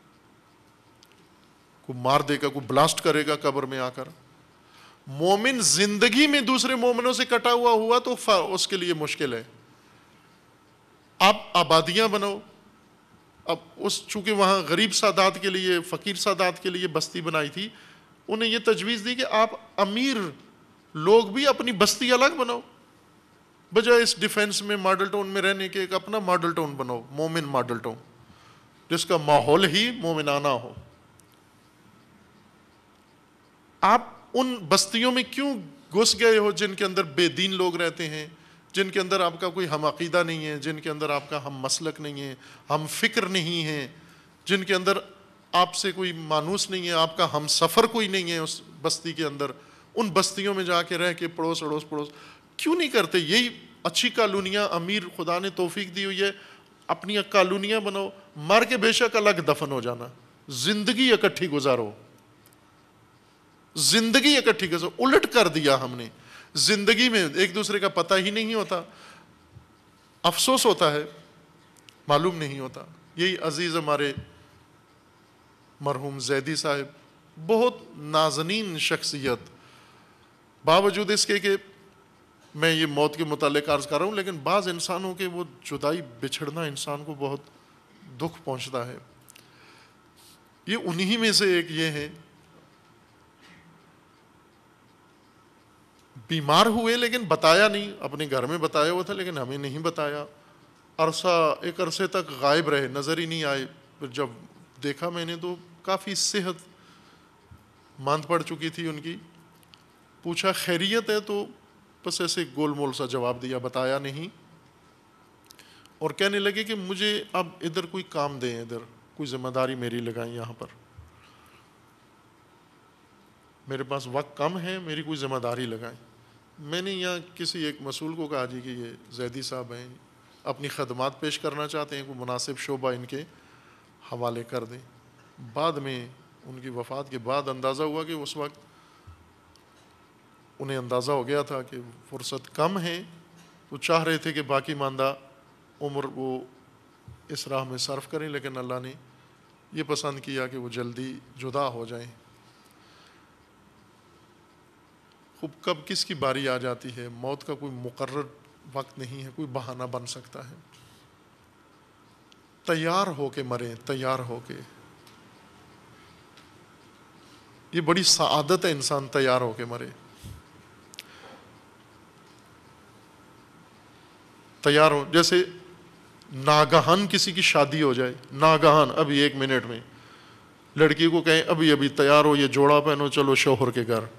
کوئی مار دے گا، کوئی بلاسٹ کرے گا قبر میں آ کر. مومن زندگی میں دوسرے مومنوں سے کٹا ہوا تو اس کے لیے مشکل ہے. آپ آبادیاں بناؤ. اب چونکہ وہاں غریب سادات کے لیے، فقیر سادات کے لیے بستی بنائی تھی، انہیں یہ تجویز دی کہ آپ امیر لوگ بھی اپنی بستی الگ بناؤ، بجائے اس ڈیفینس میں ماڈل ٹاؤن میں رہنے کے ایک اپنا ماڈل ٹاؤن بناؤ، مومن ماڈل ٹاؤن، جس کا ماحول ہی مومنانہ ہو. آپ ان بستیوں میں کیوں گھس گئے ہو جن کے اندر بے دین لوگ رہتے ہیں، جن کے اندر آپ کا کوئی ہم عقیدہ نہیں ہے، جن کے اندر آپ کا ہم مسلک نہیں ہے، ہم فکر نہیں ہے، جن کے اندر آپ سے کوئی مانوس نہیں ہے، آپ کا ہم سفر کوئی نہیں ہے اس بستی کے اندر. ان بستیوں میں جا کے رہ کے پڑوس اڑوس کیوں نہیں کرتے؟ یہی اچھی کالونیاں امیر خدا نے توفیق دی ہوئی ہے، اپنی کالونیاں بناؤ، مر کے بے شک الگ دفن ہو جانا، زندگی اکٹھی گزارو، زندگی اکٹھی گزارو. الٹ کر دیا ہم نے. زندگی میں ایک دوسرے کا پتہ ہی نہیں ہوتا، افسوس ہوتا ہے، معلوم نہیں ہوتا۔ یہی عزیز ہمارے مرحوم زیدی صاحب، بہت نازنین شخصیت، باوجود اس کے کہ میں یہ موت کے متعلق عرض کر رہا ہوں، لیکن بعض انسانوں کے وہ جدائی بچھڑنا انسان کو بہت دکھ پہنچتا ہے۔ یہ انہی میں سے ایک یہ ہے، بیمار ہوئے لیکن بتایا نہیں، اپنے گھر میں بتایا ہوا تھا لیکن ہمیں نہیں بتایا، ایک عرصے تک غائب رہے، نظر ہی نہیں آئے۔ پھر جب دیکھا میں نے تو کافی صحت ماند پڑ چکی تھی ان کی، پوچھا خیریت ہے تو بس ایسے گول مول سا جواب دیا، بتایا نہیں، اور کہنے لگے کہ مجھے اب ادھر کوئی کام دیں، ادھر کوئی ذمہ داری میری لگائیں، یہاں پر میرے پاس وقت کم ہے، میری کوئی ذمہ داری لگائیں۔ میں نے یہاں کسی ایک مسئول کو کہا جی کہ یہ زیدی صاحب ہیں، اپنی خدمات پیش کرنا چاہتے ہیں، کوئی مناسب شعبہ ان کے حوالے کر دیں۔ بعد میں ان کی وفات کے بعد اندازہ ہوا کہ اس وقت انہیں اندازہ ہو گیا تھا کہ فرصت کم ہے، تو چاہ رہے تھے کہ باقی ماندہ عمر وہ اس راہ میں صرف کریں، لیکن اللہ نے یہ پسند کیا کہ وہ جلدی جدا ہو جائیں۔ خوب کب کس کی باری آ جاتی ہے، موت کا کوئی مقرر وقت نہیں ہے، کوئی بہانہ بن سکتا ہے۔ تیار ہو کے مریں، تیار ہو کے، یہ بڑی سعادت ہے، انسان تیار ہو کے مرے۔ تیار ہو، جیسے ناگہان کسی کی شادی ہو جائے، ناگہان ابھی 1 منٹ میں لڑکی کو کہیں ابھی ابھی تیار ہو، یہ جوڑا پہنو، چلو شوہر کے گھر،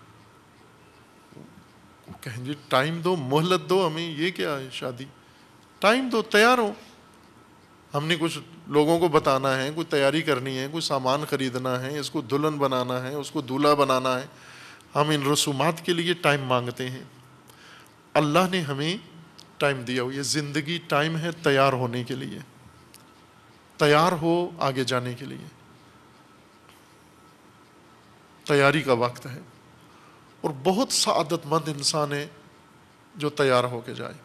کہیں جی ٹائم دو، مہلت دو ہمیں، یہ کیا ہے شادی، ٹائم دو، تیار ہو۔ ہم نے کچھ لوگوں کو بتانا ہے، کوئی تیاری کرنی ہے، کوئی سامان خریدنا ہے، اس کو دلہن بنانا ہے، اس کو دولہا بنانا ہے، ہم ان رسومات کے لیے ٹائم مانگتے ہیں۔ اللہ نے ہمیں ٹائم دیا ہو، یہ زندگی ٹائم ہے تیار ہونے کے لیے، تیار ہو آگے جانے کے لیے، تیاری کا وقت ہے، اور بہت سعادت مند انسان ہے جو تیار ہو کے جائے۔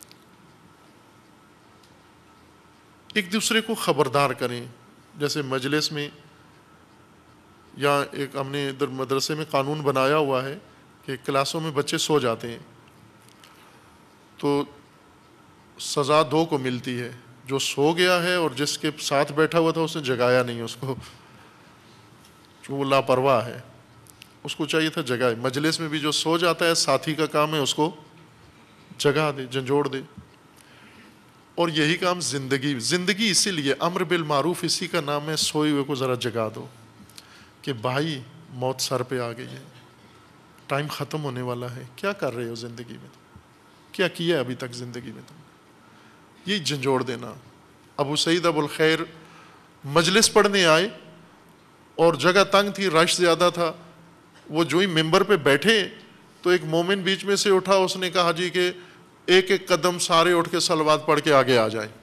ایک دوسرے کو خبردار کریں، جیسے مجلس میں یا ایک ہم نے ادھر مدرسے میں قانون بنایا ہوا ہے کہ کلاسوں میں بچے سو جاتے ہیں تو سزا 2 کو ملتی ہے، جو سو گیا ہے اور جس کے ساتھ بیٹھا ہوا تھا اس نے جگایا نہیں اس کو، جو وہ لاپرواہ ہے، اس کو چاہیے تھا جگائے۔ مجلس میں بھی جو سو جاتا ہے ساتھی کا کام ہے اس کو جگا دے، جھنجھوڑ دے۔ اور یہی کام زندگی اسی لیے امر بالمعروف اسی کا نام ہے، سوئے ہوئے کو ذرا جگا دو کہ بھائی موت سر پہ آ گئی ہے، ٹائم ختم ہونے والا ہے، کیا کر رہے ہو زندگی میں، کیا کیا ابھی تک زندگی میں تم، یہ جھنجھوڑ دینا۔ ابو سعید ابو الخیر مجلس پڑھنے آئے اور جگہ تنگ تھی، رش زیادہ تھا، وہ جو ہی ممبر پہ بیٹھے تو ایک مومن بیچ میں سے اٹھا، اس نے کہا جی کہ ایک ایک قدم سارے اٹھ کے صلوات پڑھ کے آگے آ جائیں۔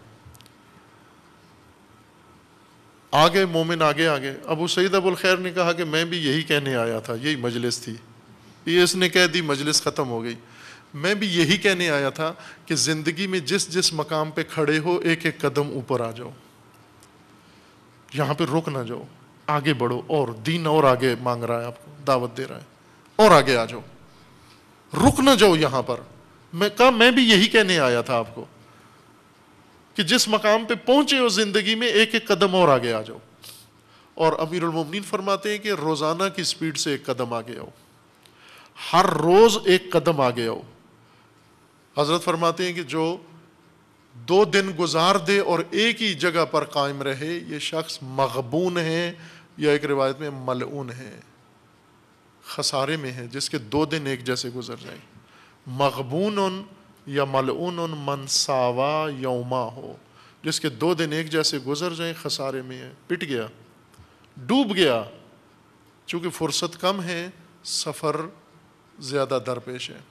آگے مومن آگے آگے، ابو سعید ابو الخیر نے کہا کہ میں بھی یہی کہنے آیا تھا، یہی مجلس تھی، یہ اس نے کہہ دی مجلس ختم ہو گئی، میں بھی یہی کہنے آیا تھا کہ زندگی میں جس جس مقام پہ کھڑے ہو ایک ایک قدم اوپر آ جاؤ، یہاں پہ رک نہ جاؤ، آگے بڑھو، اور دین اور آگے مانگ رہا ہے آپ کو، دعوت دے رہا ہے، اور آگے آ جاؤ، رک نہ جاؤ یہاں پر۔ میں کہا میں بھی یہی کہنے آیا تھا آپ کو کہ جس مقام پہ پہنچے ہو زندگی میں ایک ایک قدم اور آگے آ جاؤ۔ اور امیر المومنین فرماتے ہیں کہ روزانہ کی سپیڈ سے ایک قدم آگے آؤ، ہر روز ایک قدم آگے آؤ۔ حضرت فرماتے ہیں کہ جو 2 دن گزار دے اور ایک ہی جگہ پر قائم رہے، یہ شخص مغبون ہے، یا ایک روایت میں ملعون ہے، خسارے میں ہے، جس کے 2 دن ایک جیسے گزر جائیں۔ مغبون یا ملعون من ساوا یوما ہو، جس کے 2 دن ایک جیسے گزر جائیں، خسارے میں ہے، پٹ گیا، ڈوب گیا۔ چونکہ فرصت کم ہے، سفر زیادہ درپیش ہے،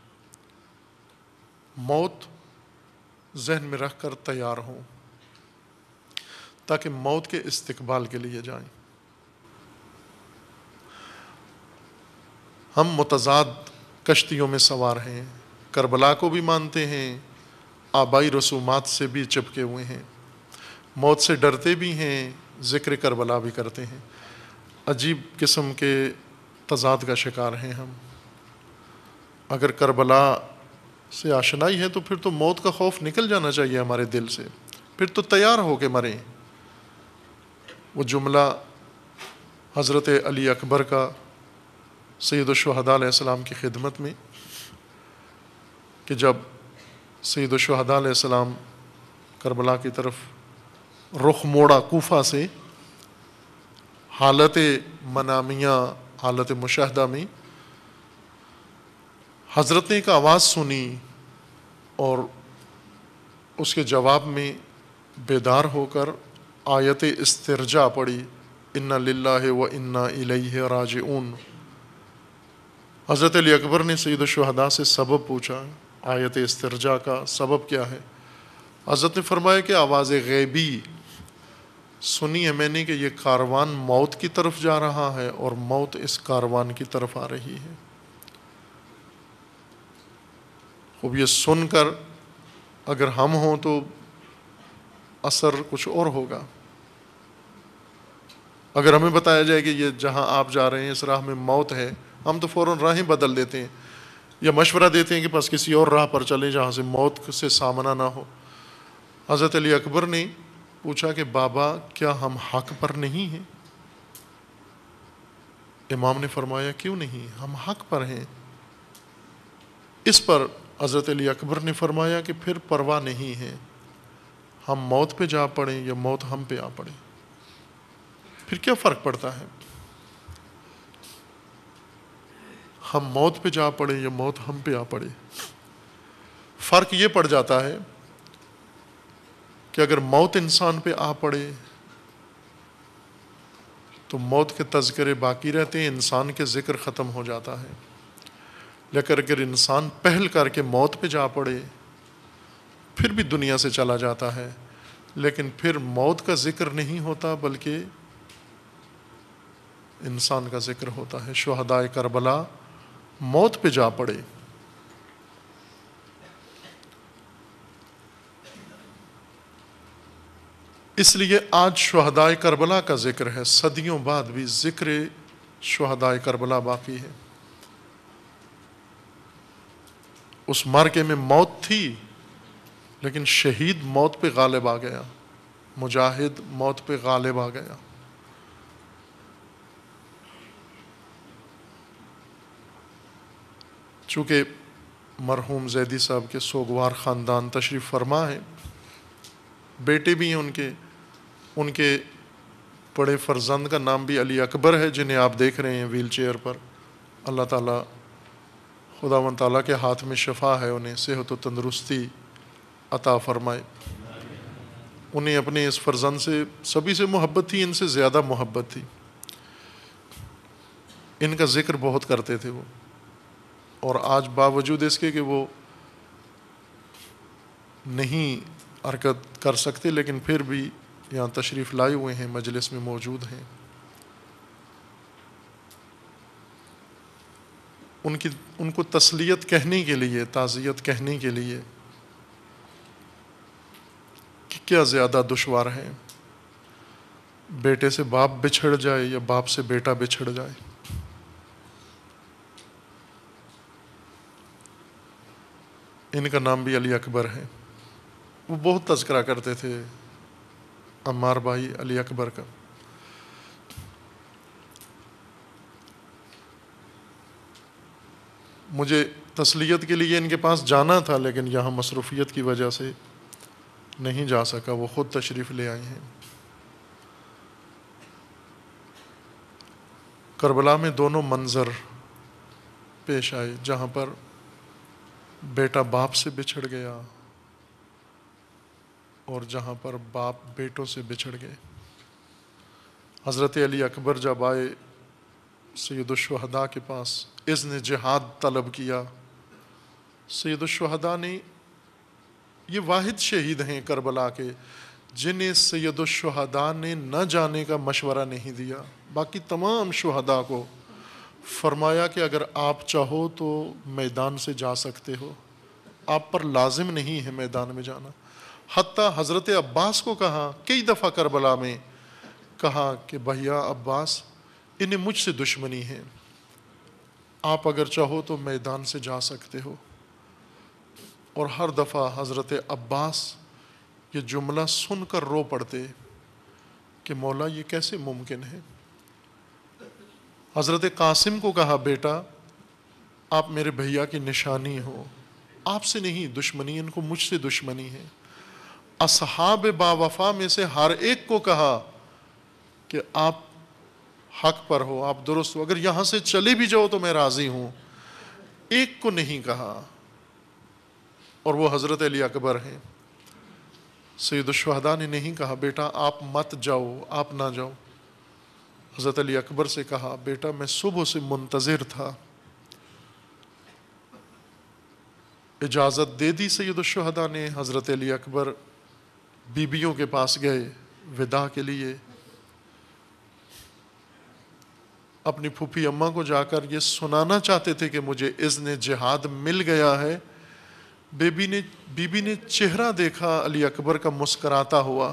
موت ذہن میں رکھ کر تیار ہوں تاکہ موت کے استقبال کے لیے جائیں۔ ہم متضاد کشتیوں میں سوار ہیں، کربلا کو بھی مانتے ہیں، آبائی رسومات سے بھی چپکے ہوئے ہیں، موت سے ڈرتے بھی ہیں، ذکر کربلا بھی کرتے ہیں۔ عجیب قسم کے تضاد کا شکار ہیں ہم۔ اگر کربلا سے آشنائی ہے تو پھر تو موت کا خوف نکل جانا چاہیے ہمارے دل سے، پھر تو تیار ہو کے مریں۔ وہ جملہ حضرت علی اکبر کا سید الشہداء علیہ السلام کی خدمت میں، کہ جب سید الشہداء علیہ السلام کربلا کی طرف رخ موڑا کوفہ سے، حالت منامیہ، حالت مشاہدہ میں، حضرت نے ایک آواز سنی اور اس کے جواب میں بیدار ہو کر آیت استرجاع پڑھی، انا للہ و انا الیہ راجعون۔ حضرت علی اکبر نے سید الشہداء سے سبب پوچھا، آیت استرجاع کا سبب کیا ہے؟ حضرت نے فرمایا کہ آواز غیبی سنی ہے میں نے کہ یہ کاروان موت کی طرف جا رہا ہے اور موت اس کاروان کی طرف آ رہی ہے۔ خوب یہ سن کر اگر ہم ہوں تو اثر کچھ اور ہوگا۔ اگر ہمیں بتایا جائے کہ یہ جہاں آپ جا رہے ہیں اس راہ میں موت ہے، ہم تو فوراً راہیں بدل دیتے ہیں یا مشورہ دیتے ہیں کہ بس کسی اور راہ پر چلیں جہاں سے موت سے سامنا نہ ہو۔ حضرت علی اکبر نے پوچھا کہ بابا کیا ہم حق پر نہیں ہیں؟ امام نے فرمایا کیوں نہیں، ہم حق پر ہیں۔ اس پر حضرت علی اکبر نے فرمایا کہ پھر پرواہ نہیں ہے، ہم موت پہ جا پڑیں یا موت ہم پہ آ پڑے، پھر کیا فرق پڑتا ہے؟ ہم موت پہ جا پڑے یا موت ہم پہ آ پڑے، فرق یہ پڑ جاتا ہے کہ اگر موت انسان پہ آ پڑے تو موت کے تذکرے باقی رہتے ہیں، انسان کے ذکر ختم ہو جاتا ہے۔ لیکن اگر انسان پہل کر کے موت پہ جا پڑے پھر بھی دنیا سے چلا جاتا ہے، لیکن پھر موت کا ذکر نہیں ہوتا بلکہ انسان کا ذکر ہوتا ہے۔ شہدائے کربلا موت پہ جا پڑے، اس لیے آج شہدائے کربلا کا ذکر ہے، صدیوں بعد بھی ذکر شہدائے کربلا باقی ہے۔ اس معرکے میں موت تھی لیکن شہید موت پہ غالب آ گیا، مجاہد موت پہ غالب آ گیا۔ چونکہ مرحوم زیدی صاحب کے سوگوار خاندان تشریف فرما ہے، بیٹے بھی ہیں ان کے بڑے فرزند کا نام بھی علی اکبر ہے، جنہیں آپ دیکھ رہے ہیں ویل چیئر پر۔ اللہ تعالیٰ خداوند تعالیٰ کے ہاتھ میں شفا ہے، انہیں صحت و تندرستی عطا فرمائے۔ انہیں اپنے اس فرزند سے سبھی سے محبت تھی، ان سے زیادہ محبت تھی، ان کا ذکر بہت کرتے تھے وہ، اور آج باوجود اس کے کہ وہ نہیں حرکت کر سکتے لیکن پھر بھی یہاں تشریف لائے ہوئے ہیں، مجلس میں موجود ہیں۔ ان کو تسلیت کہنے کے لیے، تعزیت کہنے کے لیے کہ کیا زیادہ دشوار ہے، بیٹے سے باپ بچھڑ جائے یا باپ سے بیٹا بچھڑ جائے۔ ان کا نام بھی علی اکبر ہے۔ وہ بہت تذکرہ کرتے تھے عمار بھائی علی اکبر کا۔ مجھے تسلیت کے لیے ان کے پاس جانا تھا لیکن یہاں مصروفیت کی وجہ سے نہیں جا سکا، وہ خود تشریف لے آئے ہیں۔ کربلا میں دونوں منظر پیش آئے، جہاں پر بیٹا باپ سے بچھڑ گیا اور جہاں پر باپ بیٹوں سے بچھڑ گئے۔ حضرت علی اکبر جب آئے سید الشہداء کے پاس، اذن جہاد طلب کیا، سید الشہداء نے، یہ واحد شہید ہیں کربلا کے جنہیں سید الشہداء نے نہ جانے کا مشورہ نہیں دیا، باقی تمام شہداء کو فرمایا کہ اگر آپ چاہو تو میدان سے جا سکتے ہو، آپ پر لازم نہیں ہے میدان میں جانا۔ حتیٰ حضرت عباس کو کہا، کئی دفعہ کربلا میں کہا کہ بھیا عباس، انہیں مجھ سے دشمنی ہے، آپ اگر چاہو تو میدان سے جا سکتے ہو۔ اور ہر دفعہ حضرت عباس یہ جملہ سن کر رو پڑتے کہ مولا یہ کیسے ممکن ہے۔ حضرت قاسم کو کہا، بیٹا آپ میرے بھیا کی نشانی ہو، آپ سے نہیں دشمنی، ان کو مجھ سے دشمنی ہے۔ اصحاب با وفا میں سے ہر ایک کو کہا کہ آپ حق پر ہو، آپ درست ہو، اگر یہاں سے چلے بھی جاؤ تو میں راضی ہوں۔ ایک کو نہیں کہا، اور وہ حضرت علی اکبر ہیں۔ سید الشہداء نے نہیں کہا بیٹا آپ مت جاؤ، آپ نہ جاؤ۔ حضرت علی اکبر سے کہا، بیٹا میں صبح سے منتظر تھا۔ اجازت دے دی سید الشہداء نے۔ حضرت علی اکبر بیبیوں کے پاس گئے وداع کے لیے، اپنی پھوپھی اماں کو جا کر یہ سنانا چاہتے تھے کہ مجھے اذن جہاد مل گیا ہے۔ بی بی نے چہرہ دیکھا علی اکبر کا مسکراتا ہوا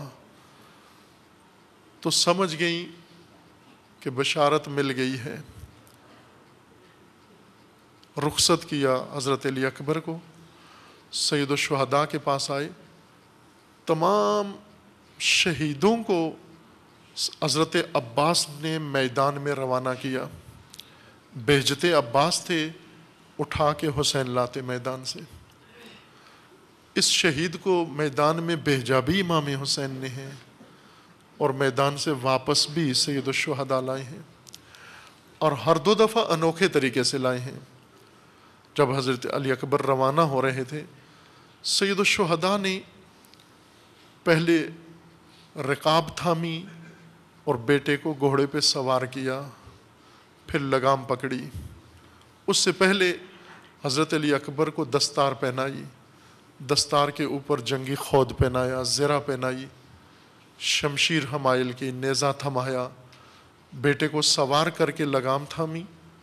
تو سمجھ گئی کہ بشارت مل گئی ہے۔ رخصت کیا حضرت علی اکبر کو، سید الشہداء کے پاس آئے، تمام شہیدوں کو حضرت عباس نے میدان میں روانہ کیا۔ بہجت عباس تھے، اٹھا کے حسین لاتے میدان سے۔ اس شہید کو میدان میں بھیجا بھی امام حسین نے ہے، اور میدان سے واپس بھی سید الشہداء لائے ہیں، اور ہر 2 دفعہ انوکھے طریقے سے لائے ہیں۔ جب حضرت علی اکبر روانہ ہو رہے تھے، سید الشہداء نے پہلے رکاب تھامی اور بیٹے کو گھوڑے پہ سوار کیا، پھر لگام پکڑی۔ اس سے پہلے حضرت علی اکبر کو دستار پہنائی، دستار کے اوپر جنگی خود پہنایا، زرہ پہنائی، شمشیر حمائل کی، نیزہ تھمایا، بیٹے کو سوار کر کے لگام تھامی،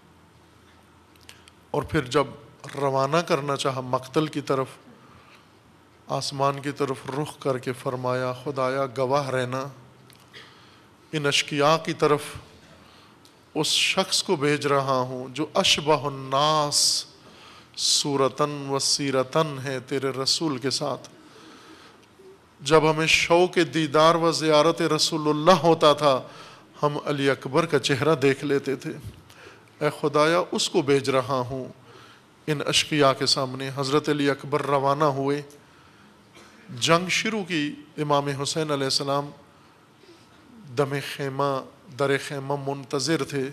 اور پھر جب روانہ کرنا چاہا مقتل کی طرف، آسمان کی طرف رخ کر کے فرمایا، خدایا گواہ رہنا، ان اشقیاء کی طرف اس شخص کو بھیج رہا ہوں جو اشبہ الناس صورتاً و سیرتاً ہے تیرے رسول کے ساتھ۔ جب ہمیں شوق دیدار و زیارت رسول اللہ ہوتا تھا، ہم علی اکبر کا چہرہ دیکھ لیتے تھے۔ اے خدایا اس کو بھیج رہا ہوں ان اشقیاء کے سامنے۔ حضرت علی اکبر روانہ ہوئے، جنگ شروع کی۔ امام حسین علیہ السلام دم خیمہ، در خیمہ منتظر تھے۔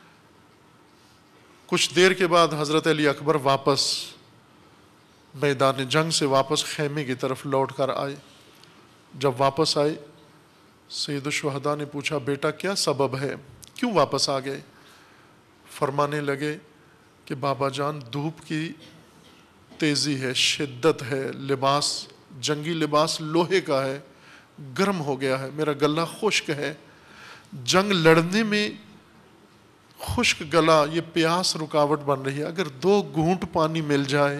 کچھ دیر کے بعد حضرت علی اکبر واپس میدان جنگ سے واپس خیمے کی طرف لوٹ کر آئے۔ جب واپس آئے، سید الشہداء نے پوچھا، بیٹا کیا سبب ہے، کیوں واپس آ گئے؟ فرمانے لگے کہ بابا جان دھوپ کی تیزی ہے، شدت ہے، لباس جنگی لباس لوہے کا ہے، گرم ہو گیا ہے، میرا گلا خشک ہے، جنگ لڑنے میں خشک گلا، یہ پیاس رکاوٹ بن رہی ہے، اگر 2 گھونٹ پانی مل جائے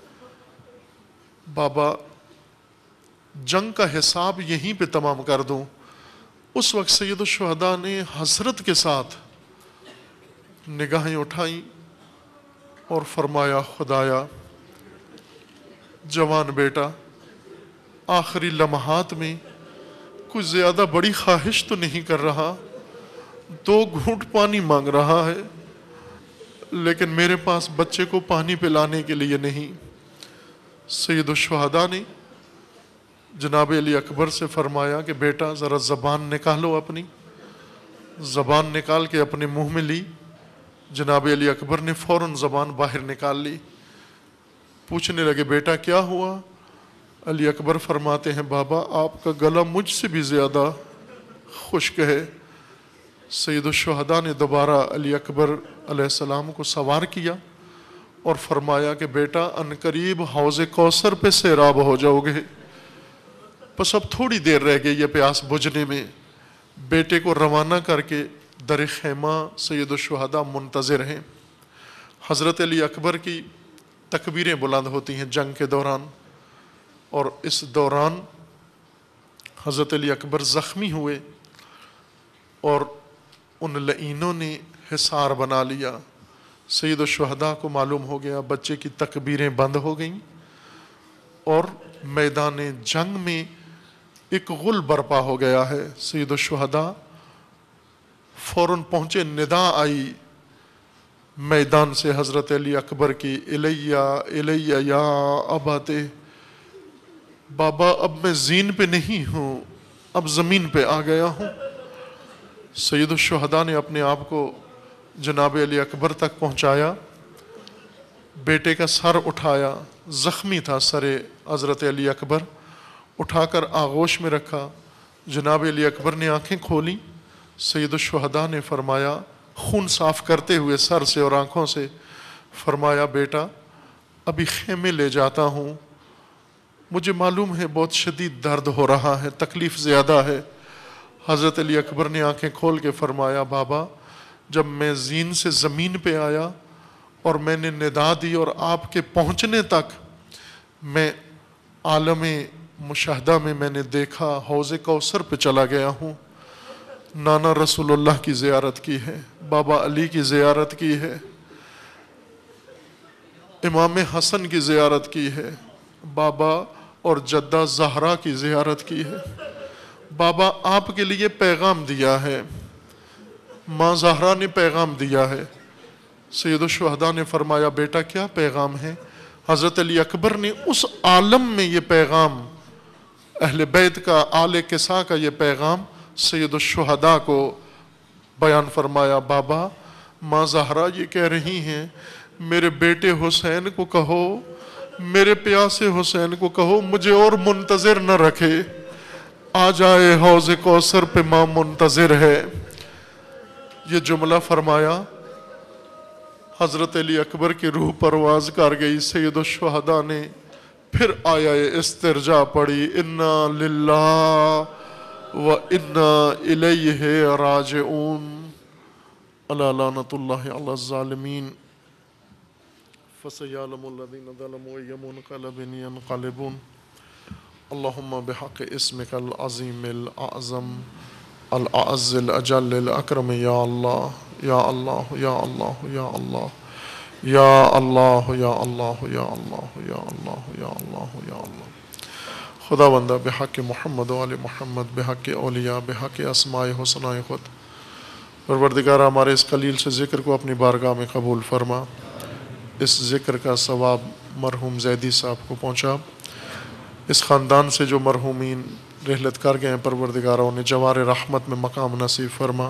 بابا جنگ کا حساب یہیں پہ تمام کر دوں۔ اس وقت سید الشہداء نے حسرت کے ساتھ نگاہیں اٹھائیں اور فرمایا، خدایا جوان بیٹا آخری لمحات میں کچھ زیادہ بڑی خواہش تو نہیں کر رہا، 2 گھونٹ پانی مانگ رہا ہے، لیکن میرے پاس بچے کو پانی پلانے کے لیے نہیں۔ سید الشہداء نے جناب علی اکبر سے فرمایا کہ بیٹا ذرا زبان نکالو، اپنی زبان نکال کے اپنے منہ میں لی۔ جناب علی اکبر نے فوراً زبان باہر نکال لی۔ پوچھنے لگے، بیٹا کیا ہوا؟ علی اکبر فرماتے ہیں، بابا آپ کا گلا مجھ سے بھی زیادہ خشک ہے۔ سید الشہداء نے دوبارہ علی اکبر علیہ السلام کو سوار کیا اور فرمایا کہ بیٹا عنقریب حوض کوثر پہ سیراب ہو جاؤ گے، بس اب تھوڑی دیر رہ گئی یہ پیاس بجھنے میں۔ بیٹے کو روانہ کر کے در خیمہ سید الشہداء منتظر ہیں۔ حضرت علی اکبر کی تکبیریں بلند ہوتی ہیں جنگ کے دوران، اور اس دوران حضرت علی اکبر زخمی ہوئے اور ان لعینوں نے حصار بنا لیا۔ سید الشہداء کو معلوم ہو گیا بچے کی تکبیریں بند ہو گئیں، اور میدان جنگ میں ایک غل برپا ہو گیا ہے۔ سید الشہداء فوراً پہنچے، ندا آئی میدان سے حضرت علی اکبر کی، الیہ یا اباتے، بابا اب میں زین پہ نہیں ہوں، اب زمین پہ آ گیا ہوں۔ سید الشہداء نے اپنے آپ کو جناب علی اکبر تک پہنچایا، بیٹے کا سر اٹھایا، زخمی تھا سر حضرت علی اکبر، اٹھا کر آغوش میں رکھا۔ جناب علی اکبر نے آنکھیں کھولیں، سید الشہداء نے فرمایا خون صاف کرتے ہوئے سر سے اور آنکھوں سے، فرمایا بیٹا ابھی خیمے لے جاتا ہوں، مجھے معلوم ہے بہت شدید درد ہو رہا ہے، تکلیف زیادہ ہے۔ حضرت علی اکبر نے آنکھیں کھول کے فرمایا بابا جب میں زین سے زمین پہ آیا اور میں نے ندا دی اور آپ کے پہنچنے تک میں عالم مشاہدہ میں نے دیکھا حوض کوثر پہ چلا گیا ہوں، نانا رسول اللہ کی زیارت کی ہے، بابا علی کی زیارت کی ہے، امام حسن کی زیارت کی ہے، بابا اور جدہ زہرا کی زیارت کی ہے، بابا آپ کے لیے پیغام دیا ہے، ماں زہرا نے پیغام دیا ہے۔ سید الشہداء نے فرمایا بیٹا کیا پیغام ہے؟ حضرت علی اکبر نے اس عالم میں یہ پیغام، اہل بیت کا، آل کسا کا یہ پیغام سید الشہداء کو بیان فرمایا۔ بابا ماں زہرا یہ کہہ رہی ہیں میرے بیٹے حسین کو کہو، میرے پیاسے حسین کو کہو مجھے اور منتظر نہ رکھے، آ جائے حوض کوثر پہ ماں منتظر ہے۔ یہ جملہ فرمایا، حضرت علی اکبر کی روح پرواز کر گئی۔ سید الشہداء نے پھر آیا استرجاع پڑھی، انا للہ و انا الیہ راجعون، الا لعنۃ اللہ علی الظالمین، فسیعلم الذین ظلموا ای منقلب ینقلبون، اللہم بحق اسمک العظیم الاعظم الاعز الاجل الاکرم، یا اللہ یا اللہ یا اللہ یا اللہ یا اللہ یا اللہ یا اللہ یا اللہ یا اللہ یا اللہ۔ خدا بندہ بحق محمد و آل محمد، بحق اولیاء، بحق اسماء حسناء خود، پروردگار ہمارے اس قلیل سے ذکر کو اپنی بارگاہ میں قبول فرما، اس ذکر کا ثواب مرحوم زیدی صاحب کو پہنچا، اس خاندان سے جو مرحومین رحلت کر گئے ہیں پروردگارہ انہیں جوار رحمت میں مقام نصیب فرما،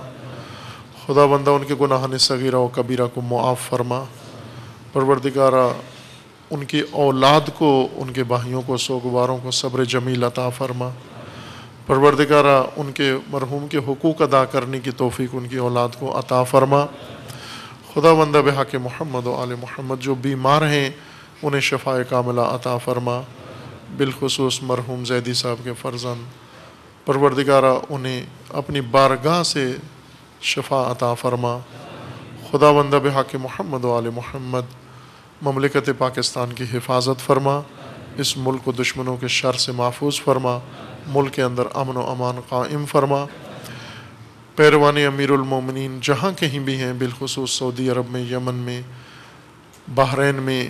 خدا بندہ ان کے گناہان صغیرہ و کبیرہ کو معاف فرما، پروردگارہ ان کی اولاد کو، ان کے بھائیوں کو، سوگواروں کو صبر جمیل عطا فرما، پروردگارہ ان کے مرحوم کے حقوق ادا کرنے کی توفیق ان کی اولاد کو عطا فرما، خدا بندہ بحق محمد و آل محمد جو بیمار ہیں انہیں شفاء کاملہ عطا فرما، بالخصوص مرحوم زیدی صاحب کے فرزند، پروردگارہ انہیں اپنی بارگاہ سے شفا عطا فرما، خدا بندہ بحق محمد و آل محمد مملکت پاکستان کی حفاظت فرما، اس ملک کو دشمنوں کے شر سے محفوظ فرما، ملک کے اندر امن و امان قائم فرما، پیروان امیر المومنین جہاں کہیں بھی ہیں، بالخصوص سعودی عرب میں، یمن میں، بحرین میں،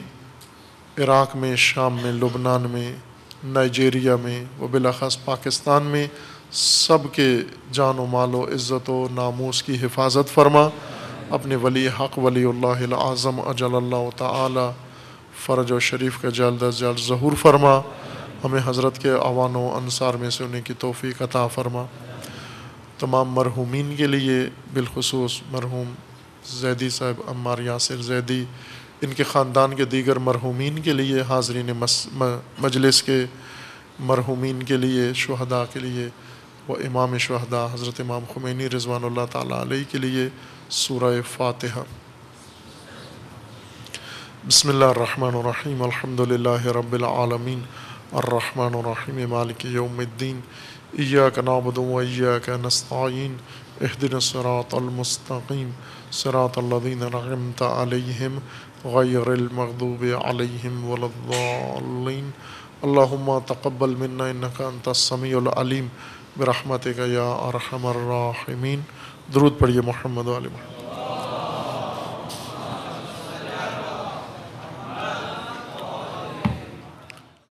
عراق میں، شام میں، لبنان میں، نائجیریا میں و بالاخص پاکستان میں، سب کے جان و مال و عزت و ناموس کی حفاظت فرما، اپنے ولی حق ولی اللہ العظم اجل اللہ تعالی فرج و شریف کا جلد از جلد ظہور فرما، ہمیں حضرت کے اعوان و انصار میں سے انہیں کی توفیق عطا فرما، تمام مرحومین کے لیے بالخصوص مرحوم زیدی صاحب عمار یاسر زیدی، ان کے خاندان کے دیگر مرحومین کے لیے، حاضرین مجلس کے مرحومین کے لیے، شہداء کے لیے، و امام شہداء حضرت امام خمینی رضوان اللہ تعالیٰ علیہ کے لیے سورہ فاتحہ۔ بسم اللہ الرحمن الرحیم، الحمد للہ رب العالمین، الرحمن الرحیم، مالک یوم الدین، إياك نعبد وإياك نستعين اهدنا الصراط المستقيم صراط الذين أنعمت عليهم غير المغضوب عليهم ولا الضالين اللهم تقبل منا إنك أنت السميع العليم برحمتك يا أرحم الراحمين. درود پڑھیے محمد و آل محمد.